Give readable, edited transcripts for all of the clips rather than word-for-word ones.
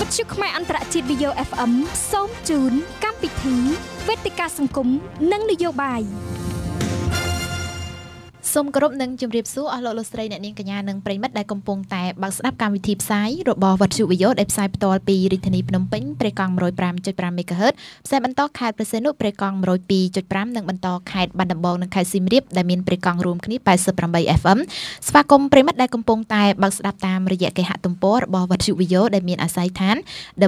វិទ្យុខ្មែរអន្តរជាតិ Video FM សូមជូនកម្មវិធីវេទិកាសង្គមនិងនយោបាយសូមគោរពនឹងជម្រាបសួរអស់លោកស្រីអ្នកនាងកញ្ញានិងប្រិយមិត្តដែលកំពុងតែបើកស្ដាប់កម្មវិធីផ្សាយរបស់វិទ្យុវិយោដែលផ្សាយផ្ទាល់ពីរាជធានីភ្នំពេញព្រៃកង់ 105.5 MHz ផ្សាយបន្តខេត្តព្រះសីហនុព្រៃកង់ 102.5 និងបន្តខេត្តបាត់ដំបងនិងខេត្តសៀមរាបដែលមានព្រៃកង់រួមគ្នា 88 FM ស្វាគមន៍ប្រិយមិត្តដែលកំពុងតែបើកស្ដាប់តាមរយៈគេហទំព័ររបស់វិទ្យុវិយោដែលមានអាស័យដ្ឋាន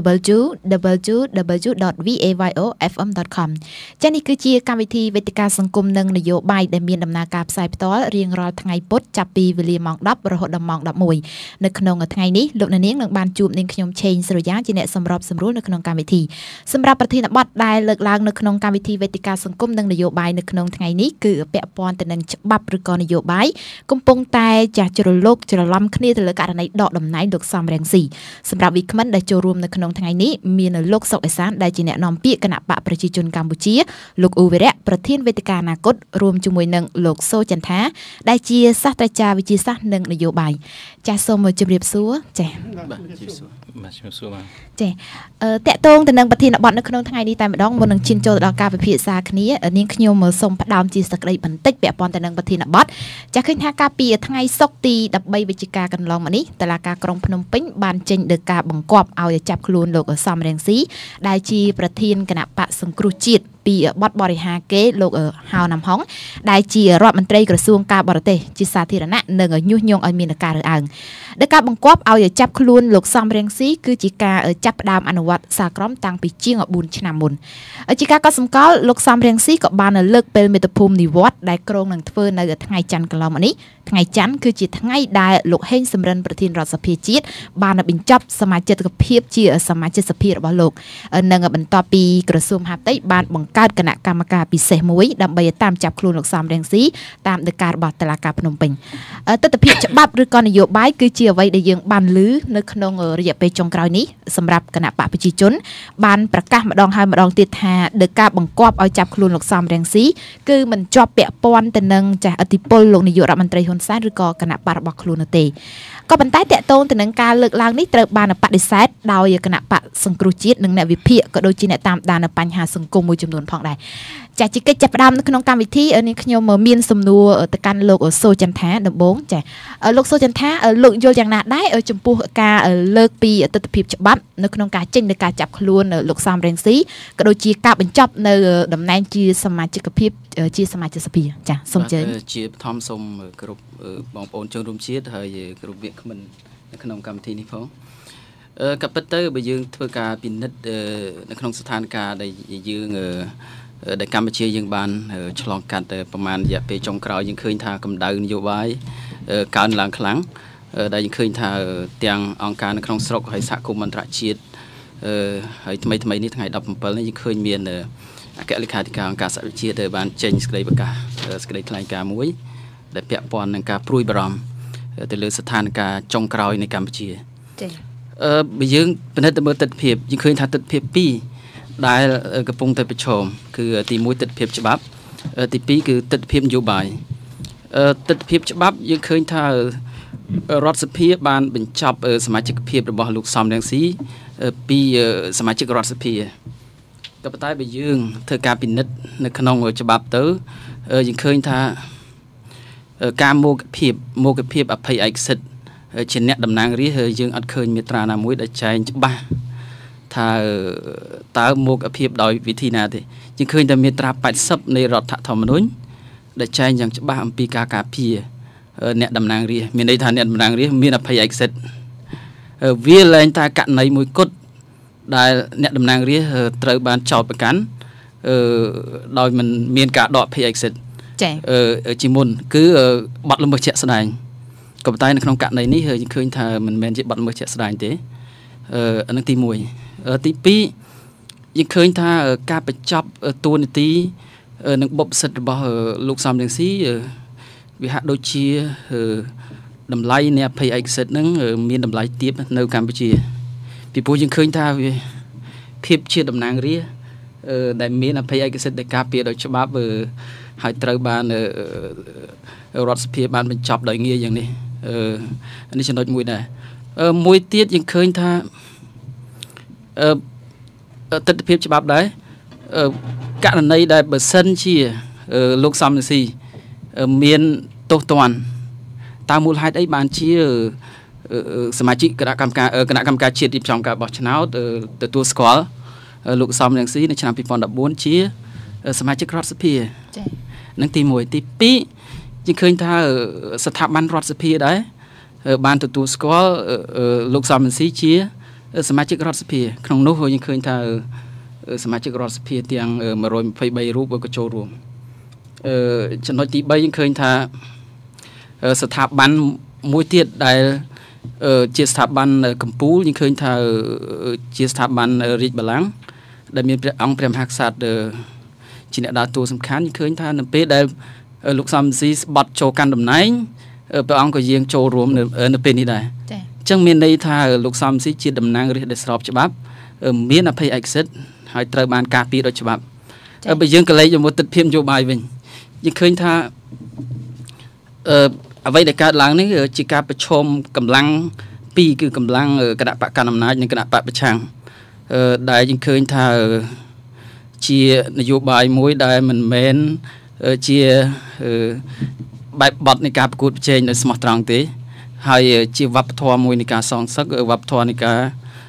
www.vayofm.com ចា៎នេះគឺជាកម្មវិធីវេទិកាសង្គមនិងនយោបាយដែលមានដំណើរការផ្សាយផ្ទាល់រៀងរាល់ថ្ងៃពុធចាប់ពីវេលាម៉ោង 10 រហូតដល់ម៉ោង 11 នៅក្នុងថ្ងៃនេះលោកនាងនឹងបានជួបនាងខ្ញុំឆេងសុរិយាជាអ្នកសម្របសម្រួលនៅក្នុងកម្មវិធីសម្រាប់ប្រធានបទដែលលើកឡើងនៅក្នុងកម្មវិធីវេទិកាសង្គមនិងនយោបាយនៅក្នុងថ្ងៃនេះគឺពាក់ព័ន្ធទៅនឹងច្បាប់ឬក៏នយោបាយកំពុងតែចាស់ជ្រលកច្រឡំគ្នាទៅលើករណីដកតំណែងលោកសំរងស៊ីសម្រាប់វិក្កាមដែលចូលរួមនៅក្នុងថ្ងៃនេះមានលោកសុកអេសានដែលជាអ្នកនាំពាក្យគណៈបកប្រជាជនកម្ពុជាលោកអ៊ូវីរៈប្រធានវេទិកាអនាគតរួមជាមួយនឹងលោកសូចន្ទថាដែលជាសាស្ត្រាចារ្យវិទ្យាសាស្ត្រនិងនយោបាយចាសសូមជម្រាបសួរចាសបាទជម្រាបសួរបាទជម្រាបសួរបាទចាសតកតងទៅនឹងប្រធានបទនៅក្នុងថ្ងៃនេះតែម្ដងមុននឹងឈានចូលដល់ការពិភាក្សាគ្នានាងខ្ញុំសូមផ្ដើមជាសក្តីបន្តិចពាក់ព័ន្ធទៅនឹងប្រធានបទចាសឃើញថាកាលពីថ្ងៃសុក្រទី13វិច្ឆិកាកន្លងមកនេះតុលាការក្រុងភ្នំពេញបានចេញដីកាបង្គាប់ឲ្យចាប់ខ្លួនលោកសំរងស៊ីដែលជាប្រធានគណៈបកសង្គ្រោះជាតិពីបទបរិហាគេលោកហៅណាំហុងដែលជារដ្ឋមន្ត្រីក្រសួងការបរទេសជាសាធារណៈនិងញុះញង់ឲ្យមានការរើសអើងដែលការបង្គាប់ឲ្យចាប់ខ្លួនលោកសំរងស៊ីគឺជាការចាប់ផ្ដើមអនុវត្តសាលក្រមតាំងពីជាង4ឆ្នាំមុនជាការកត់សម្គាល់លោកសំរងស៊ីក៏បានលើកពេលមាតុភូមិនិវត្តន៍ដែលក្រុងនឹងធ្វើនៅថ្ងៃច័ន្ទកន្លងមកនេះថ្ងៃច័ន្ទគឺជាថ្ងៃដែលលោកហេងសំរិនប្រធានរដ្ឋសភាជាតិបានបញ្ចប់សមាជិកភាពជាសមាជិកសភារបស់លោកនិងបន្ទាប់ពីក្រសួងមហាផ្ទៃបានបង្កើតគណៈកម្មការពិសេសមួយដើម្បីតាមចាប់ខ្លួនលោកសំរងស៊ីតាមដីការបស់តុលាការភ្នំពេញទស្សនវិជ្ជាច្បាប់ឬក៏នយោបាយគឺជាអ្វីដែលយើងបានឮនៅក្នុងរយៈពេលចុងក្រោយនេះសម្រាប់គណៈបកប្រជាជនបានប្រកាសម្ដងហើយម្ដងទៀតថាដីកាបង្គាប់ឲ្យចាប់ខ្លួនលោកសំរងស៊ីគឺមិនជាប់ពាក់ព័ន្ធទៅនឹងចាស់ឥទ្ធិពលលោកនាយករដ្ឋមន្ត្រីហ៊ុនសែនឬក៏គណៈបករបស់ខ្លួននោះទេក៏ប៉ុន្តែតកតងទៅនឹងការលើកឡើងនេះត្រូវបានបដិសេធដោយគណៈបកសង្គ្រោះជាតិនិងអ្នកវិភាគក៏ដូចជាអ្នកតាមដានបញ្ហាសង្គមមួយចំនួនផងដែរចាជាកិច្ចចាប់ផ្ដើមនៅក្នុងកម្មវិធីនាងខ្ញុំមានសំណួរទៅកាន់លោកសូចន្ទថាដំបូងចាលោកសូចន្ទថាលោកយល់យ៉ាងណាដែរចំពោះការលើកពីទស្សនវិជ្ជាច្បាប់នៅក្នុងការចេញនៃការចាប់ខ្លួនលោកសំរងស៊ីក៏ដូចជាការបញ្ចប់នៅតំណែងជាសមាជិកភាពជាសមាជិកសភាចាសូមអញ្ជើញជាបឋមសូមគ្រប់បងប្អូនជនរួមជាតិហើយគ្រប់វាគ្មិននៅក្នុងកម្មវិធីនេះផងក៏ពិតទៅបើយើងធ្វើការពិនិត្យនៅក្នុងស្ថានភាពដែលយើងដែលកម្ពុជាយើងបានឆ្លងកាត់ប្រមាណរយៈពេលចុងក្រោយយើងឃើញថាកម្ដៅនយោបាយកើនឡើងខ្លាំងដែលយើងឃើញថាទាំងអង្គការនៅក្នុងស្រុកហើយសហគមន៍អន្តរជាតិហើយថ្មីនេះថ្ងៃ17នេះយើងឃើញមានអគ្គលេខាធិការអង្គការសហវិជាតិបានចេញសេចក្តីប្រកាសសេចក្តីថ្លែងការណ៍មួយដែលពាក់ព័ន្ធនឹងការព្រួយបារម្ភទៅលើស្ថានភាពចុងក្រោយនៃកម្ពុជាចា៎បើយើងពិនិត្យទៅមើលទស្សនវិជ្ជាយើងឃើញថាទស្សនវិជ្ជា2ដែលកំពុងតែប្រឈមគឺទី1ទស្សនវិជ្ជាច្បាប់ទី2គឺទស្សនវិជ្ជានយោបាយទស្សនវិជ្ជាច្បាប់យើងឃើញថារដ្ឋសភាបានបញ្ចប់សមាជិកភាពរបស់លោកសំរងស៊ីពីសមាជិករដ្ឋសភាក៏ប៉ុន្តែបើយើងធ្វើការពិនិត្យនៅក្នុងច្បាប់ទៅយើងឃើញថាការមោគភាពអភ័យឯកសិទ្ធិជាអ្នកតំណាងរាស្ត្រយើងអត់ឃើញមាត្រាណាមួយដែលចែងច្បាស់ថាតើមោគភាពដោយវិធីណាទេយើងឃើញតែមាត្រា80នៃរដ្ឋធម្មនុញ្ញដែលចែងយ៉ាងច្បាស់អំពីការការពារអ្នកតំណាងរាស្ត្រមានន័យថាអ្នកតំណាងរាស្ត្រមានអភ័យឯកសិទ្ធិវាលែងតែករណីមួយគត់ដែលអ្នកតំណាងរាស្ត្រត្រូវបានចោទប្រកាន់ដោយមិនមានការដកអភ័យឯកសិទ្ធិចា៎ជាមុនគឺបាត់ល្មើសជាក់ស្ដែងក៏ប៉ុន្តែនៅក្នុងករណីនេះយើងឃើញថាមិនមែនជាបាត់ល្មើសជាក់ស្ដែងទេអានឹងទី1ទី2យើងឃើញថាការបញ្ចប់តួនាទីនិងបុព្វសិទ្ធិរបស់លោកសំរងស៊ីវាហាក់ដូចជាតម្លៃនៃអភ័យឯកសិទ្ធិនឹងមានតម្លៃទាបនៅកម្ពុជាពីព្រោះយើងឃើញថាវាភាពជាតំណាងរាស្ត្រដែលមានអភ័យឯកសិទ្ធិដែលការពារដោយច្បាប់ហើយត្រូវបានរដ្ឋសភាបានបញ្ចប់ដោយងាយយ៉ាងនេះនេះចំណុចមួយដែរមួយទៀតយើងឃើញថាទិដ្ឋភាពច្បាប់ដែរករណីដែលបើសិនជាលោកសំរងស៊ីមានទោសទណ្ឌតើមូលហេតុអីបានជាសមាជិកគណៈកម្មការជាតិរៀបចំការបោះឆ្នោតទទួលស្គាល់លោកសំរងស៊ីនៅឆ្នាំ2014ជាសមាជិករដ្ឋសភាចា៎នឹងទី1ទី2យើងឃើញថាស្ថាប័នរដ្ឋសភាដែរបានទទួលស្គាល់លោកសំរងស៊ីជាសមាជិករដ្ឋសភាក្នុងនោះយើងឃើញថាសមាជិករដ្ឋសភាទាំង123រូបក៏ចូលរួមចំណុចទី3យើងឃើញថាស្ថាប័នមួយទៀតដែលជាស្ថាប័នកម្ពុជាយើងឃើញថាជាស្ថាប័នរាជបល្ល័ង្កដែលមានព្រះអង្គព្រះមហាក្សត្រជាអ្នកដើរតួសំខាន់យើងឃើញថានៅពេលដែលលោកសំរងស៊ីស្បត់ចូលកាន់តំណែងព្រះអង្គក៏យាងចូលរួមនៅពេលនេះដែរចា៎អញ្ចឹងមានន័យថាលោកសំរងស៊ីជាតំណាងរាស្ត្រដែលស្របច្បាប់មានអភ័យឯកសិទ្ធិហើយត្រូវបានការពារដោយច្បាប់បើយើងក៏លេចទៅមើលទិដ្ឋភាពនយោបាយវិញយើងឃើញថាអ្វីដែលកើតឡើងនេះជាការប្រឈមកម្លាំងពីរគឺកម្លាំងគណៈបកកណ្ដាលអំណាចនិងគណៈបកប្រឆាំងដែលយើងឃើញថាជានយោបាយមួយដែលមិនមែនជាបែបបទនៃការប្រកួតប្រជែងដោយស្មោះត្រង់ទេហើយជាវប្បធម៌មួយនៃការសងសឹកវប្បធម៌នៃការ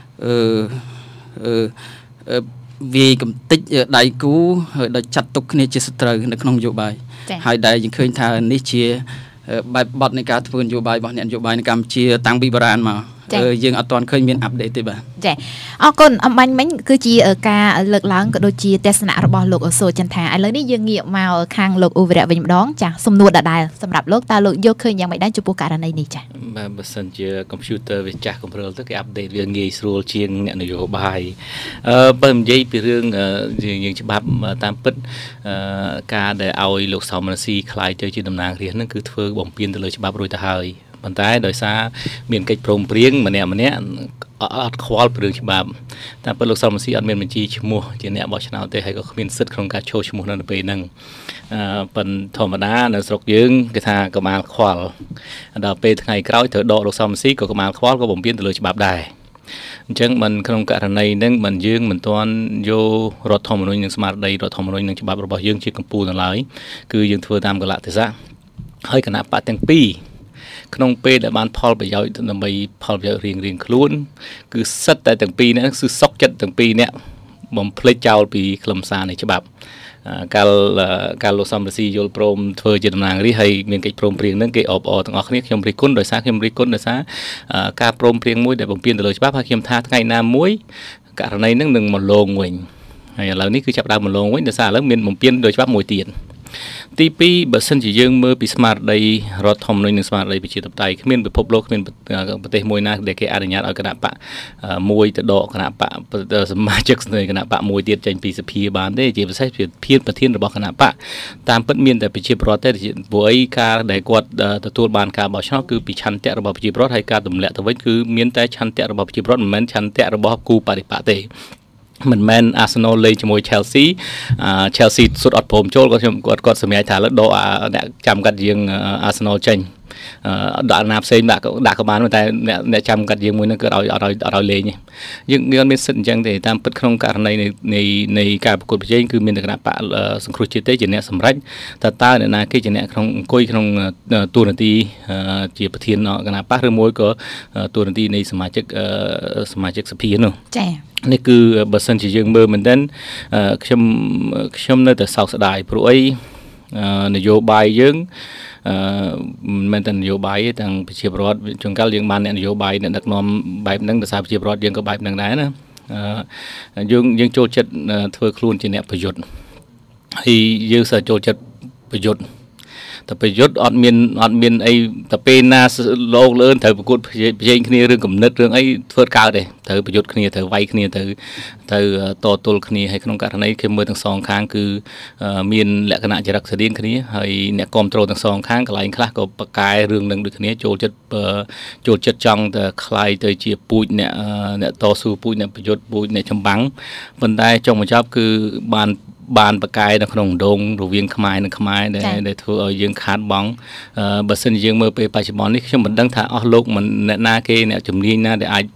វាយកំទេចដៃគូដោយចាត់ទុកគ្នាជាសត្រូវនៅក្នុងនយោបាយហើយដែលយើងឃើញថានេះជាបែបបទនៃការធ្វើនយោបាយរបស់អ្នកនយោបាយនៅកម្ពុជាតាំងពីបុរាណមកយើងអត់ទាន់ឃើញមានអាប់ដេតទេបាទចាអរគុណអំបញ្ញមិញគឺជាការលើកឡើងក៏ដូចជាទស្សនៈរបស់លោកសូចន្ទថាឥឡូវនេះយើងងាកមកខាងលោកអ៊ូវរៈវិញម្ដងចាសំណួរដដែលសម្រាប់លោកតើលោកយកឃើញយ៉ាងម៉េចដែរចំពោះករណីនេះចាបាទបើសិនជាកុំព្យូទ័រវាចាស់កំព្រើលទៅគេអាប់ដេតវាងាយស្រួលជាងអ្នកនយោបាយបើនិយាយពីរឿងយើងច្បាប់តាមពិតការដែលឲ្យលោកសំរងស៊ីខ្លាយទៅជាតំណាងរាស្ត្រហ្នឹងគឺធ្វើបំពានទៅលើច្បាប់រួចទៅហើយប៉ុន្តែដោយសារមានកិច្ចព្រមព្រៀងម្នាក់អត់ខ្វល់ពីរឿងច្បាប់តែពេលលោកសំរងស៊ីអត់មានបញ្ជីឈ្មោះជាអ្នកបោះឆ្នោតទេហើយក៏គ្មានសិទ្ធិក្នុងការចូលឈ្មោះនៅពេលហ្នឹងប៉ុន្តែធម្មតានៅស្រុកយើងគេថាកមាលខ្វល់ដល់ពេលថ្ងៃក្រោយត្រូវដកលោកសំរងស៊ីក៏កមាលខ្វល់ក៏បំពានទៅលើច្បាប់ដែរអញ្ចឹងមិនក្នុងករណីហ្នឹងមិនយើងមិនទាន់យករដ្ឋធម្មនុញ្ញនិងស្មារតីរដ្ឋធម្មនុញ្ញនិងច្បាប់របស់យើងជាកម្ពុជានៅឡើយគឺយើងធ្វើតាមកលៈទេសៈហើយគណៈបកទាំងពីរក្នុងពេលដែលបានផលប្រយោជន៍ដើម្បីផលប្រយោជន៍រៀងខ្លួនគឺសិតតែទាំងពីរនេះគឺសុកចិត្តទាំងពីរនេះបំភ្លេចចោលពីខ្លឹមសារនៃច្បាប់កាលលោកសំរងស៊ីយល់ព្រមធ្វើជាតំណាងរាស្ត្រហើយមានកិច្ចព្រមព្រៀងហ្នឹងគេអបអរទាំងអស់គ្នាខ្ញុំរិះគន់ដោយសារការព្រមព្រៀងមួយដែលបំពានទៅលើច្បាប់ហើយខ្ញុំថាថ្ងៃណាមួយករណីហ្នឹងនឹងមកលងវិញហើយឥឡូវនេះគឺចាប់ដើមមកលងវិញដោយសារឥឡូវមានបំពានដោយច្បាប់មួយទៀតទី2បើសិនជាយើងមើលពីស្មារតីរដ្ឋធម្មនុញ្ញនិងស្មារតីប្រជាធិបតេយ្យគ្មានពិភពលោកគ្មានប្រទេសមួយណាដែលគេអនុញ្ញាតឲ្យគណៈបកមួយទៅដកគណៈបកសមាជិកស្នេហ៍គណៈបកមួយទៀតចេញពីសភាបានទេជាពិសេសជាប្រធានរបស់គណៈបកតាមពិតមានតែប្រជាពលរដ្ឋទេព្រោះអីការដែលគាត់ទទួលបានការបោះឆ្នោតគឺពីឆន្ទៈរបស់ប្រជាពលរដ្ឋហើយការទម្លាក់ទៅវិញគឺមានតែឆន្ទៈរបស់ប្រជាពលរដ្ឋមិនមែនឆន្ទៈរបស់គូបរិបកទេមិនមែន Arsenal លេងជាមួយ Chelsea សុទ្ធអត់ព្រមចូលគាត់សម្រេចថាលើដកអ្នកចាំកាត់យើង Arsenal ចេញដាក់ណាផ្សេងដាក់ក៏បានតែអ្នកចាំកាត់យើងមួយហ្នឹងគឺឲ្យលេងយើងអត់មានសិទ្ធិអញ្ចឹងទេតាមពិតក្នុងករណីនៃការប្រកួតប្រជែងគឺមានតែគណៈបកសង្គ្រោះជាតិទេជាអ្នកសម្រេចតើអ្នកណាគេជាអ្នកក្នុងអង្គុយក្នុងតួនាទីជាប្រធានគណៈបកឬមួយក៏តួនាទីនៃសមាជិកសភានោះចា៎នេះគឺបើសិនជាយើងមើលមែនទែនខ្ញុំនៅតែសោកស្ដាយព្រោះអីនយោបាយយើងមិនមែនតែនយោបាយទេទាំងប្រជាពលរដ្ឋជួនកាលយើងបានអ្នកនយោបាយអ្នកដឹកនាំបែបហ្នឹងដោយសារប្រជាពលរដ្ឋយើងក៏បែបហ្នឹងដែរណាយើងចូលចិត្តធ្វើខ្លួនជាអ្នកប្រយុទ្ធហើយយើងសើចូលចិត្តប្រយុទ្ធតែប្រយុទ្ធអត់មានអីតែពេលណាលោកលឿនត្រូវប្រកួតប្រជែងគ្នារឿងគំនិតរឿងអីធ្វើកើតទេត្រូវប្រយុទ្ធគ្នាត្រូវវាយគ្នាត្រូវតទល់គ្នាហើយក្នុងករណីគេមើលទាំងសងខាងគឺមានលក្ខណៈចរិតស្តៀងគ្នាហើយអ្នកគ្រប់គ្រងទាំងសងខាងកន្លែងខ្លះក៏បកកែរឿងនឹងដូចគ្នាចូលចិត្តចង់តែคล้ายទៅជាពូជអ្នកតស៊ូពូជអ្នកប្រយុទ្ធពូជអ្នកចម្បាំងប៉ុន្តែចុងបញ្ចប់គឺបានបកកែនៅក្នុងដងរវាងខ្មែរនិងខ្មែរដែលធ្វើឲ្យយើងខាតបង់បើសិនជាយើងមើលពេលបច្ចុប្បន្ននេះខ្ញុំមិនដឹងថាអស់លោកមិនអ្នកណាគេអ្នកជំនាញណាដែលអាច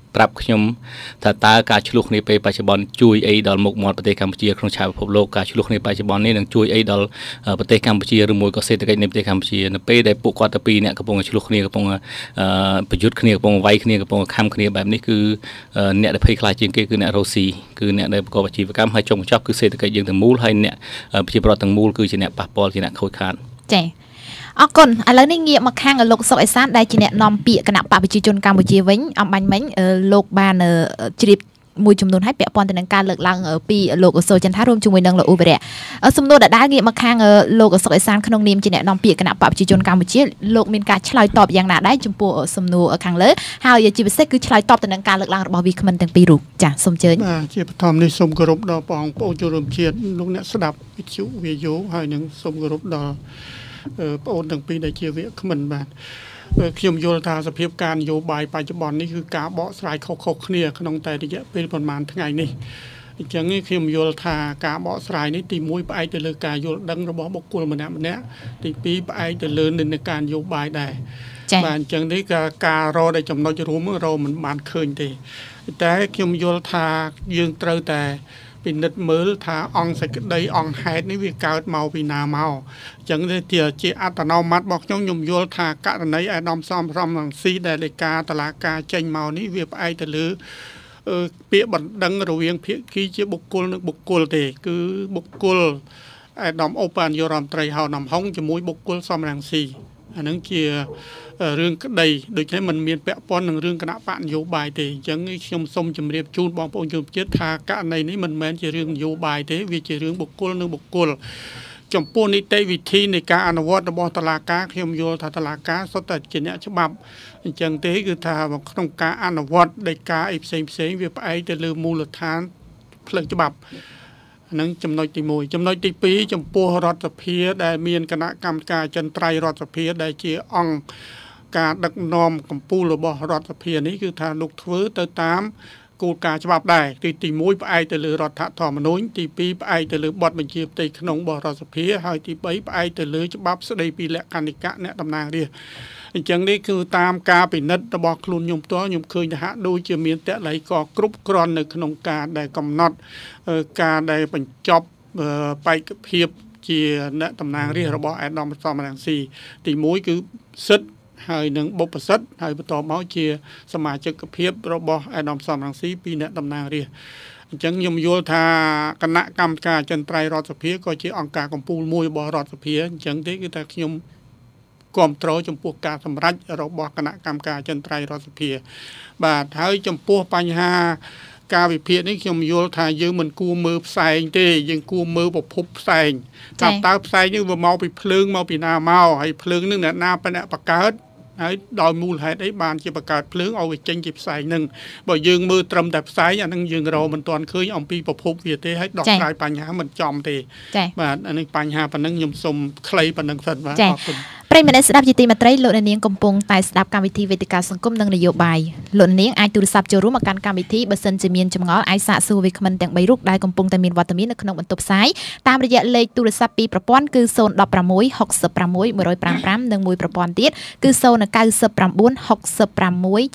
ប្រាប់ខ្ញុំថាតើការឆ្លុះគ្នាពេលបច្ចុប្បន្នជួយអីដល់មុខមាត់ប្រទេសកម្ពុជាក្នុងឆាកពិភពលោកការឆ្លុះគ្នាបច្ចុប្បន្ននេះនឹងជួយអីដល់ប្រទេសកម្ពុជាឬមួយក៏សេដ្ឋកិច្ចនៃប្រទេសកម្ពុជានៅពេលដែលពួកគាត់ទៅពីរអ្នកកំពុងឆ្លុះគ្នាកំពុងប្រយុទ្ធគ្នាកំពុងវាយគ្នាកំពុងខំគ្នាបែបនេះគឺអ្នកដែលភ័យខ្លាចជាងគេគឺអ្នករុស្ស៊ីគឺអ្នកដែលប្រកបអាជីវកម្មហើយចុងបញ្ចប់គឺសេដ្ឋកិច្ចយើងទាំងមូលហើយអ្នកប្រជាពលរដ្ឋទាំងមូលគឺជាអ្នកប៉ះពាល់ជាអ្នកខូចខាតចា៎អរគុណឥឡូវនេះងាកមកខាងលោកសុកអេសានដែលជាអ្នកនាំពាក្យគណៈបកប្រជាជនកម្ពុជាវិញអំបញ្ញមិញលោកបានជ្រាបមួយចំនួនឲ្យពាក់ព័ន្ធទៅនឹងការលើកឡើងពីលោកសូចន្ទថារួមជាមួយនឹងលោកអ៊ូបរៈសំណួរដដែលងាកមកខាងលោកសុកអេសានក្នុងនាមជាអ្នកនាំពាក្យគណៈបកប្រជាជនកម្ពុជាលោកមានការឆ្លើយតបយ៉ាងណាដែរចំពោះសំណួរខាងលើហើយជាពិសេសគឺឆ្លើយតបទៅនឹងការលើកឡើងរបស់វាគ្មិនទាំងពីររូបចាសសូមអញ្ជើញបាទជាបឋមនេះសូមគោរពដល់បងប្អូនជនរួមជាតិលោកអ្នកស្ដាប់វិទ្យុវាយោហើយនឹងសូមគោរពដល់បងប្អូនទាំងពីរដែលជាវាគ្មិនបាទខ្ញុំយល់ថាសភាពការនយោបាយបច្ចុប្បន្ននេះគឺការបកស្រាយខុសៗគ្នាក្នុងតែរយៈពេលប្រហែលថ្ងៃនេះអញ្ចឹងខ្ញុំយល់ថាការបកស្រាយនេះទី1ផ្អែកទៅលើការយល់ដឹងរបស់បុគ្គលម្នាក់ៗទី2ផ្អែកទៅលើនិន្នាការនយោបាយដែរបាទអញ្ចឹងនេះការរកတဲ့ចំណុចរួមរកមិនបានឃើញទេតែខ្ញុំយល់ថាយើងត្រូវតែពិនិត្យមើលថាអង្គសេចក្តីអង្គហេតុនេះវាកើតមកពីណាមកអញ្ចឹងជាអត្តនោម័តរបស់ខ្ញុំយល់ថាករណីអាដាមសំរំរងស៊ីដែលលេខាតុលាការចេញមកនេះវាផ្អែកទៅលើពាក្យបណ្ដឹងរវាងភាគីជាបុគ្គលនិងបុគ្គលទេគឺបុគ្គលអាដាមអូប៉ានយោរដ្ឋមន្ត្រីហៅណាំហុងជាមួយបុគ្គលសំរងស៊ីអានឹងជារឿងក្តីដូច្នេះมันមានពាក់ព័ន្ធនឹងរឿងគណៈបកនយោបាយទេអញ្ចឹងខ្ញុំសូមជម្រាបជូនបងប្អូនជនជាតិថាករណីនេះមិនមែនជារឿងនយោបាយទេវាជារឿងបុគ្គលនិងបុគ្គលចំពោះនីតិវិធីនៃការអនុវត្តរបស់តុលាការខ្ញុំយល់ថាតុលាការសុទ្ធតែជាអ្នកច្បាប់អញ្ចឹងទេគឺថាក្នុងការអនុវត្តដោយការអីផ្សេងវាផ្អែកទៅលើមូលដ្ឋានផ្លូវច្បាប់នឹងចំណុចទី1ចំណុចទី2ចំពោះរដ្ឋសភាដែលមានគណៈកម្មការចិនត្រៃរដ្ឋសភាដែលជាអង្គការដឹកនាំកម្ពុជារបស់រដ្ឋសភានេះគឺថាលោកធ្វើទៅតាមគោលការណ៍ច្បាប់ដែរគឺទី1ផ្អែកទៅលើរដ្ឋធម្មនុញ្ញទី2ផ្អែកទៅលើបទបញ្ជាផ្ទៃក្នុងរបស់រដ្ឋសភាហើយទី3ផ្អែកទៅលើច្បាប់ស្តីពីលក្ខន្តិកៈអ្នកតំណាងរាស្ត្រអញ្ចឹងនេះគឺតាមការពិនិត្យរបស់ខ្លួនខ្ញុំផ្ទាល់ខ្ញុំឃើញថាហាក់ដូចជាមានតល័យក៏គ្រប់គ្រាន់នៅក្នុងការដែលកំណត់ការដែលបញ្ចប់បេក្ខភាពជាអ្នកតំណាងរាស្ត្ររបស់អាដាមសំរងស៊ីទី1គឺសិទ្ធិហើយនឹងបុព្វសិទ្ធិហើយបន្តមកជាសមាជិកភាពរបស់អាដាមសំរងស៊ីពីអ្នកតំណាងរាស្ត្រអញ្ចឹងខ្ញុំយល់ថាគណៈកម្មការចិនត្រៃរដ្ឋសភាក៏ជាអង្គការកម្ពុជាមួយរបស់រដ្ឋសភាអញ្ចឹងទេគឺថាខ្ញុំគ្រប់គ្រងចំពោះការសម្រេចរបស់គណៈកម្មការចិនត្រៃរដ្ឋសភាបាទហើយចំពោះបញ្ហាការវិភាគនេះខ្ញុំយល់ថាយើងមិនគួរមើលផ្សែងទេយើងគួរមើលប្រភពផ្សែងថាតើផ្សែងនេះវាមកពីភ្លើងមកពីណាមកហើយភ្លើងនឹងអ្នកណាបង្កើតហើយដោយមូលហេតុអីបានជាបង្កើតភ្លើងឲ្យវាចេញជាផ្សែងនឹងបើយើងមើលត្រឹមតែផ្សែងអានឹងយើងរកមិនទាន់ឃើញអំពីប្រភពវាទេហើយដោះស្រាយបញ្ហាមិនចំទេបាទអានេះបញ្ហាប៉ុណ្ណឹងខ្ញុំសូមខ្លីប៉ុណ្ណឹងសិនបាទអរគុណប្រិយមិត្តស្ដាប់ជាទីមេត្រីលោកនាងកំពុងតែស្ដាប់កម្មវិធីវេទិកាសង្គមនិងនយោបាយលោកនាងអាចទូរស័ព្ទចូលរួមមកកាន់កម្មវិធីបើសិនជាមានចម្ងល់អាចសាកសួរវាគ្មិនទាំង3រូបដែលកំពុងតែមានវត្តមាននៅក្នុងបន្ទប់ផ្សាយតាមរយៈលេខទូរស័ព្ទពីប្រព័ន្ធគឺ016 66 155និងមួយប្រព័ន្ធទៀតគឺ099 66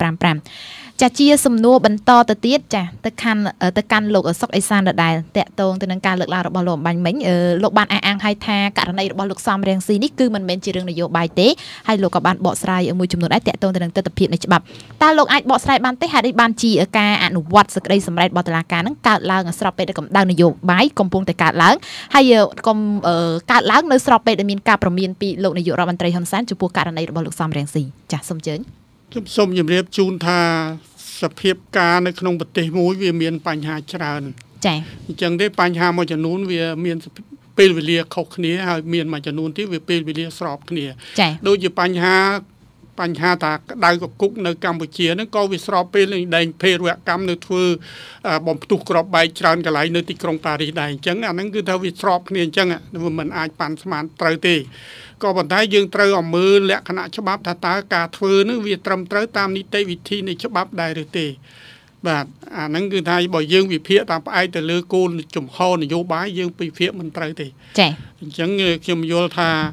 155ចាជាសំណួរបន្តទៅទៀតចាទៅកាន់លោកសុកអេសានដដែលតកតងទៅនឹងការលើកឡើងរបស់លោកអំបញ្ញមិញលោកបានអះអាងឲ្យថាករណីរបស់លោកសំរងស៊ីនេះគឺមិនមែនជារឿងនយោបាយទេហើយលោកក៏បានបកស្រាយមួយចំនួនដែរតកតងទៅនឹងទស្សនវិជ្ជានៃច្បាប់តើលោកអាចបកស្រាយបានទេហេតុអីបានជាការអនុវត្តសេចក្តីសម្រេចរបស់តុលាការហ្នឹងកើតឡើងស្របពេលដែលកម្ដៅនយោបាយកំពុងតែកើតឡើងហើយកុំកើតឡើងនៅស្របពេលដែលមានការប្រមានពីលោកនាយករដ្ឋមន្ត្រីហ៊ុនសែនចំពោះករណីរបស់លោកសំរងស៊ីចាសូមអញ្ជើញខ្ញុំសូមជម្រាបជូនថាសភាពការនៅក្នុងប្រទេសមួយវាមានបញ្ហាច្រើនចា៎អញ្ចឹងទេបញ្ហាមួយចំនួនវាមានពេលវេលាខុសគ្នាហើយមានមួយចំនួនទៀតវាពេលវេលាស្របគ្នាដូចជាបញ្ហាតាក្តៅកគុកនៅកម្ពុជាហ្នឹងក៏វាស្របពេលនឹងដែងភេរវកម្មនៅធ្វើបំផ្ទុះក្របបែកច្រើនកន្លែងនៅទីក្រុងប៉ារីសដែរអញ្ចឹងអាហ្នឹងគឺថាវាស្របគ្នាអញ្ចឹងมันអាចប៉ាន់ស្មានត្រូវទេក៏ប៉ុន្តែយើងត្រូវឲ្យមើលលក្ខណៈច្បាប់ថាតើការធ្វើនឹងវាត្រឹមត្រូវតាមនីតិវិធីនៃច្បាប់ដែរឬទេបាទអាហ្នឹងគឺថាបើយើងវិភាគតាមផ្អែកទៅលើគោលជំហរនយោបាយយើងវិភាគមិនត្រូវទេចា៎អញ្ចឹងខ្ញុំយល់ថា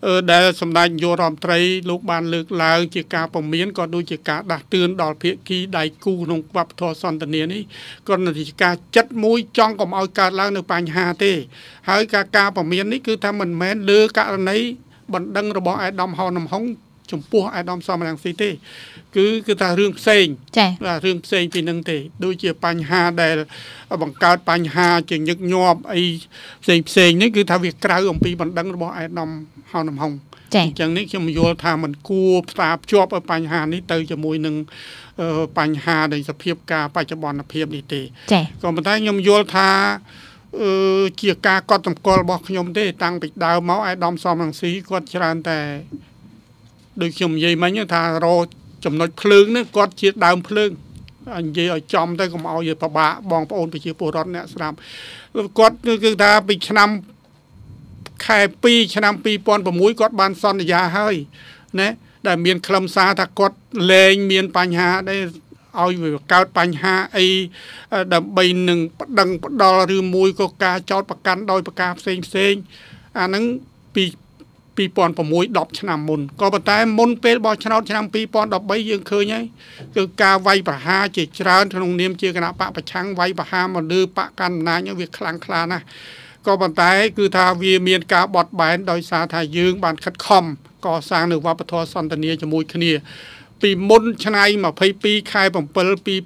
ដែលសម្ដេចនាយករដ្ឋមន្ត្រីលោកបានលើកឡើងជាការពមៀនក៏ដូចជាការដាស់តឿនដល់ភាគីដៃគូក្នុងវប្បធម៌សន្តានានេះក៏ជាការចិត្តមួយចង់កុំឲ្យកើតឡើងនៅបញ្ហាទេហើយការពមៀននេះគឺថាមិនមែនលើករណីបណ្ដឹងរបស់អាយដាម ហ៊ុន ហុងចំពោះអាយដាម សមរង្ស៊ីទេគឺថារឿងផ្សេងរឿងផ្សេងពីនឹងទេដូចជាបញ្ហាដែលបង្កើតបញ្ហាជាញឹកញាប់អីផ្សេងនេះគឺថាវាក្រៅអំពីបណ្ដឹងរបស់អាយដាម ហ៊ុន ហុងអញ្ចឹងនេះខ្ញុំយល់ថាมันគួរផ្សារភ្ជាប់ឲ្យបញ្ហានេះទៅជាមួយនឹងបញ្ហានៃសភាពការបច្ចុប្បន្នភាពនេះទេក៏ប៉ុន្តែខ្ញុំយល់ថាជាការកត់សម្គាល់របស់ខ្ញុំទេតាំងពីដើមមកអាយដាម សមរង្ស៊ីគាត់ច្រើនតែដូចខ្ញុំនិយាយមិញថារកចំណុចភ្លើងនេះគាត់ជាដើមភ្លើងនិយាយឲ្យចំទៅកុំឲ្យពិបាកបងប្អូនប្រជាពលរដ្ឋអ្នកស្ដាប់គាត់គឺថាពីឆ្នាំខែ2ឆ្នាំ2006គាត់បានសន្យាហើយណាដែលមានខ្លឹមសារថាគាត់លែងមានបញ្ហាដែលឲ្យវាកើតបញ្ហាអីដើម្បីនឹងប្តឹងផ្ដាល់ឬមួយក៏ការចោទប្រកាន់ដោយប្រការផ្សេងអាហ្នឹងពី2006 10ឆ្នាំមុនក៏ប៉ុន្តែមុនពេលបោះឆ្នោតឆ្នាំ2013យើងឃើញហើយគឺការវាយប្រហារជាច្រើនក្នុងនាមជាគណៈបកប្រឆាំងវាយប្រហារមកលើបកកណ្ដាលអំណាចវាខ្លាំងក្លាណាស់ក៏ប៉ុន្តែគឺថាវាមានការបត់បែនដោយសារថាយើងបានខិតខំកសាងនៅវប្បធម៌សន្តានាជាមួយគ្នាពីមុនថ្ងៃ22ខែ7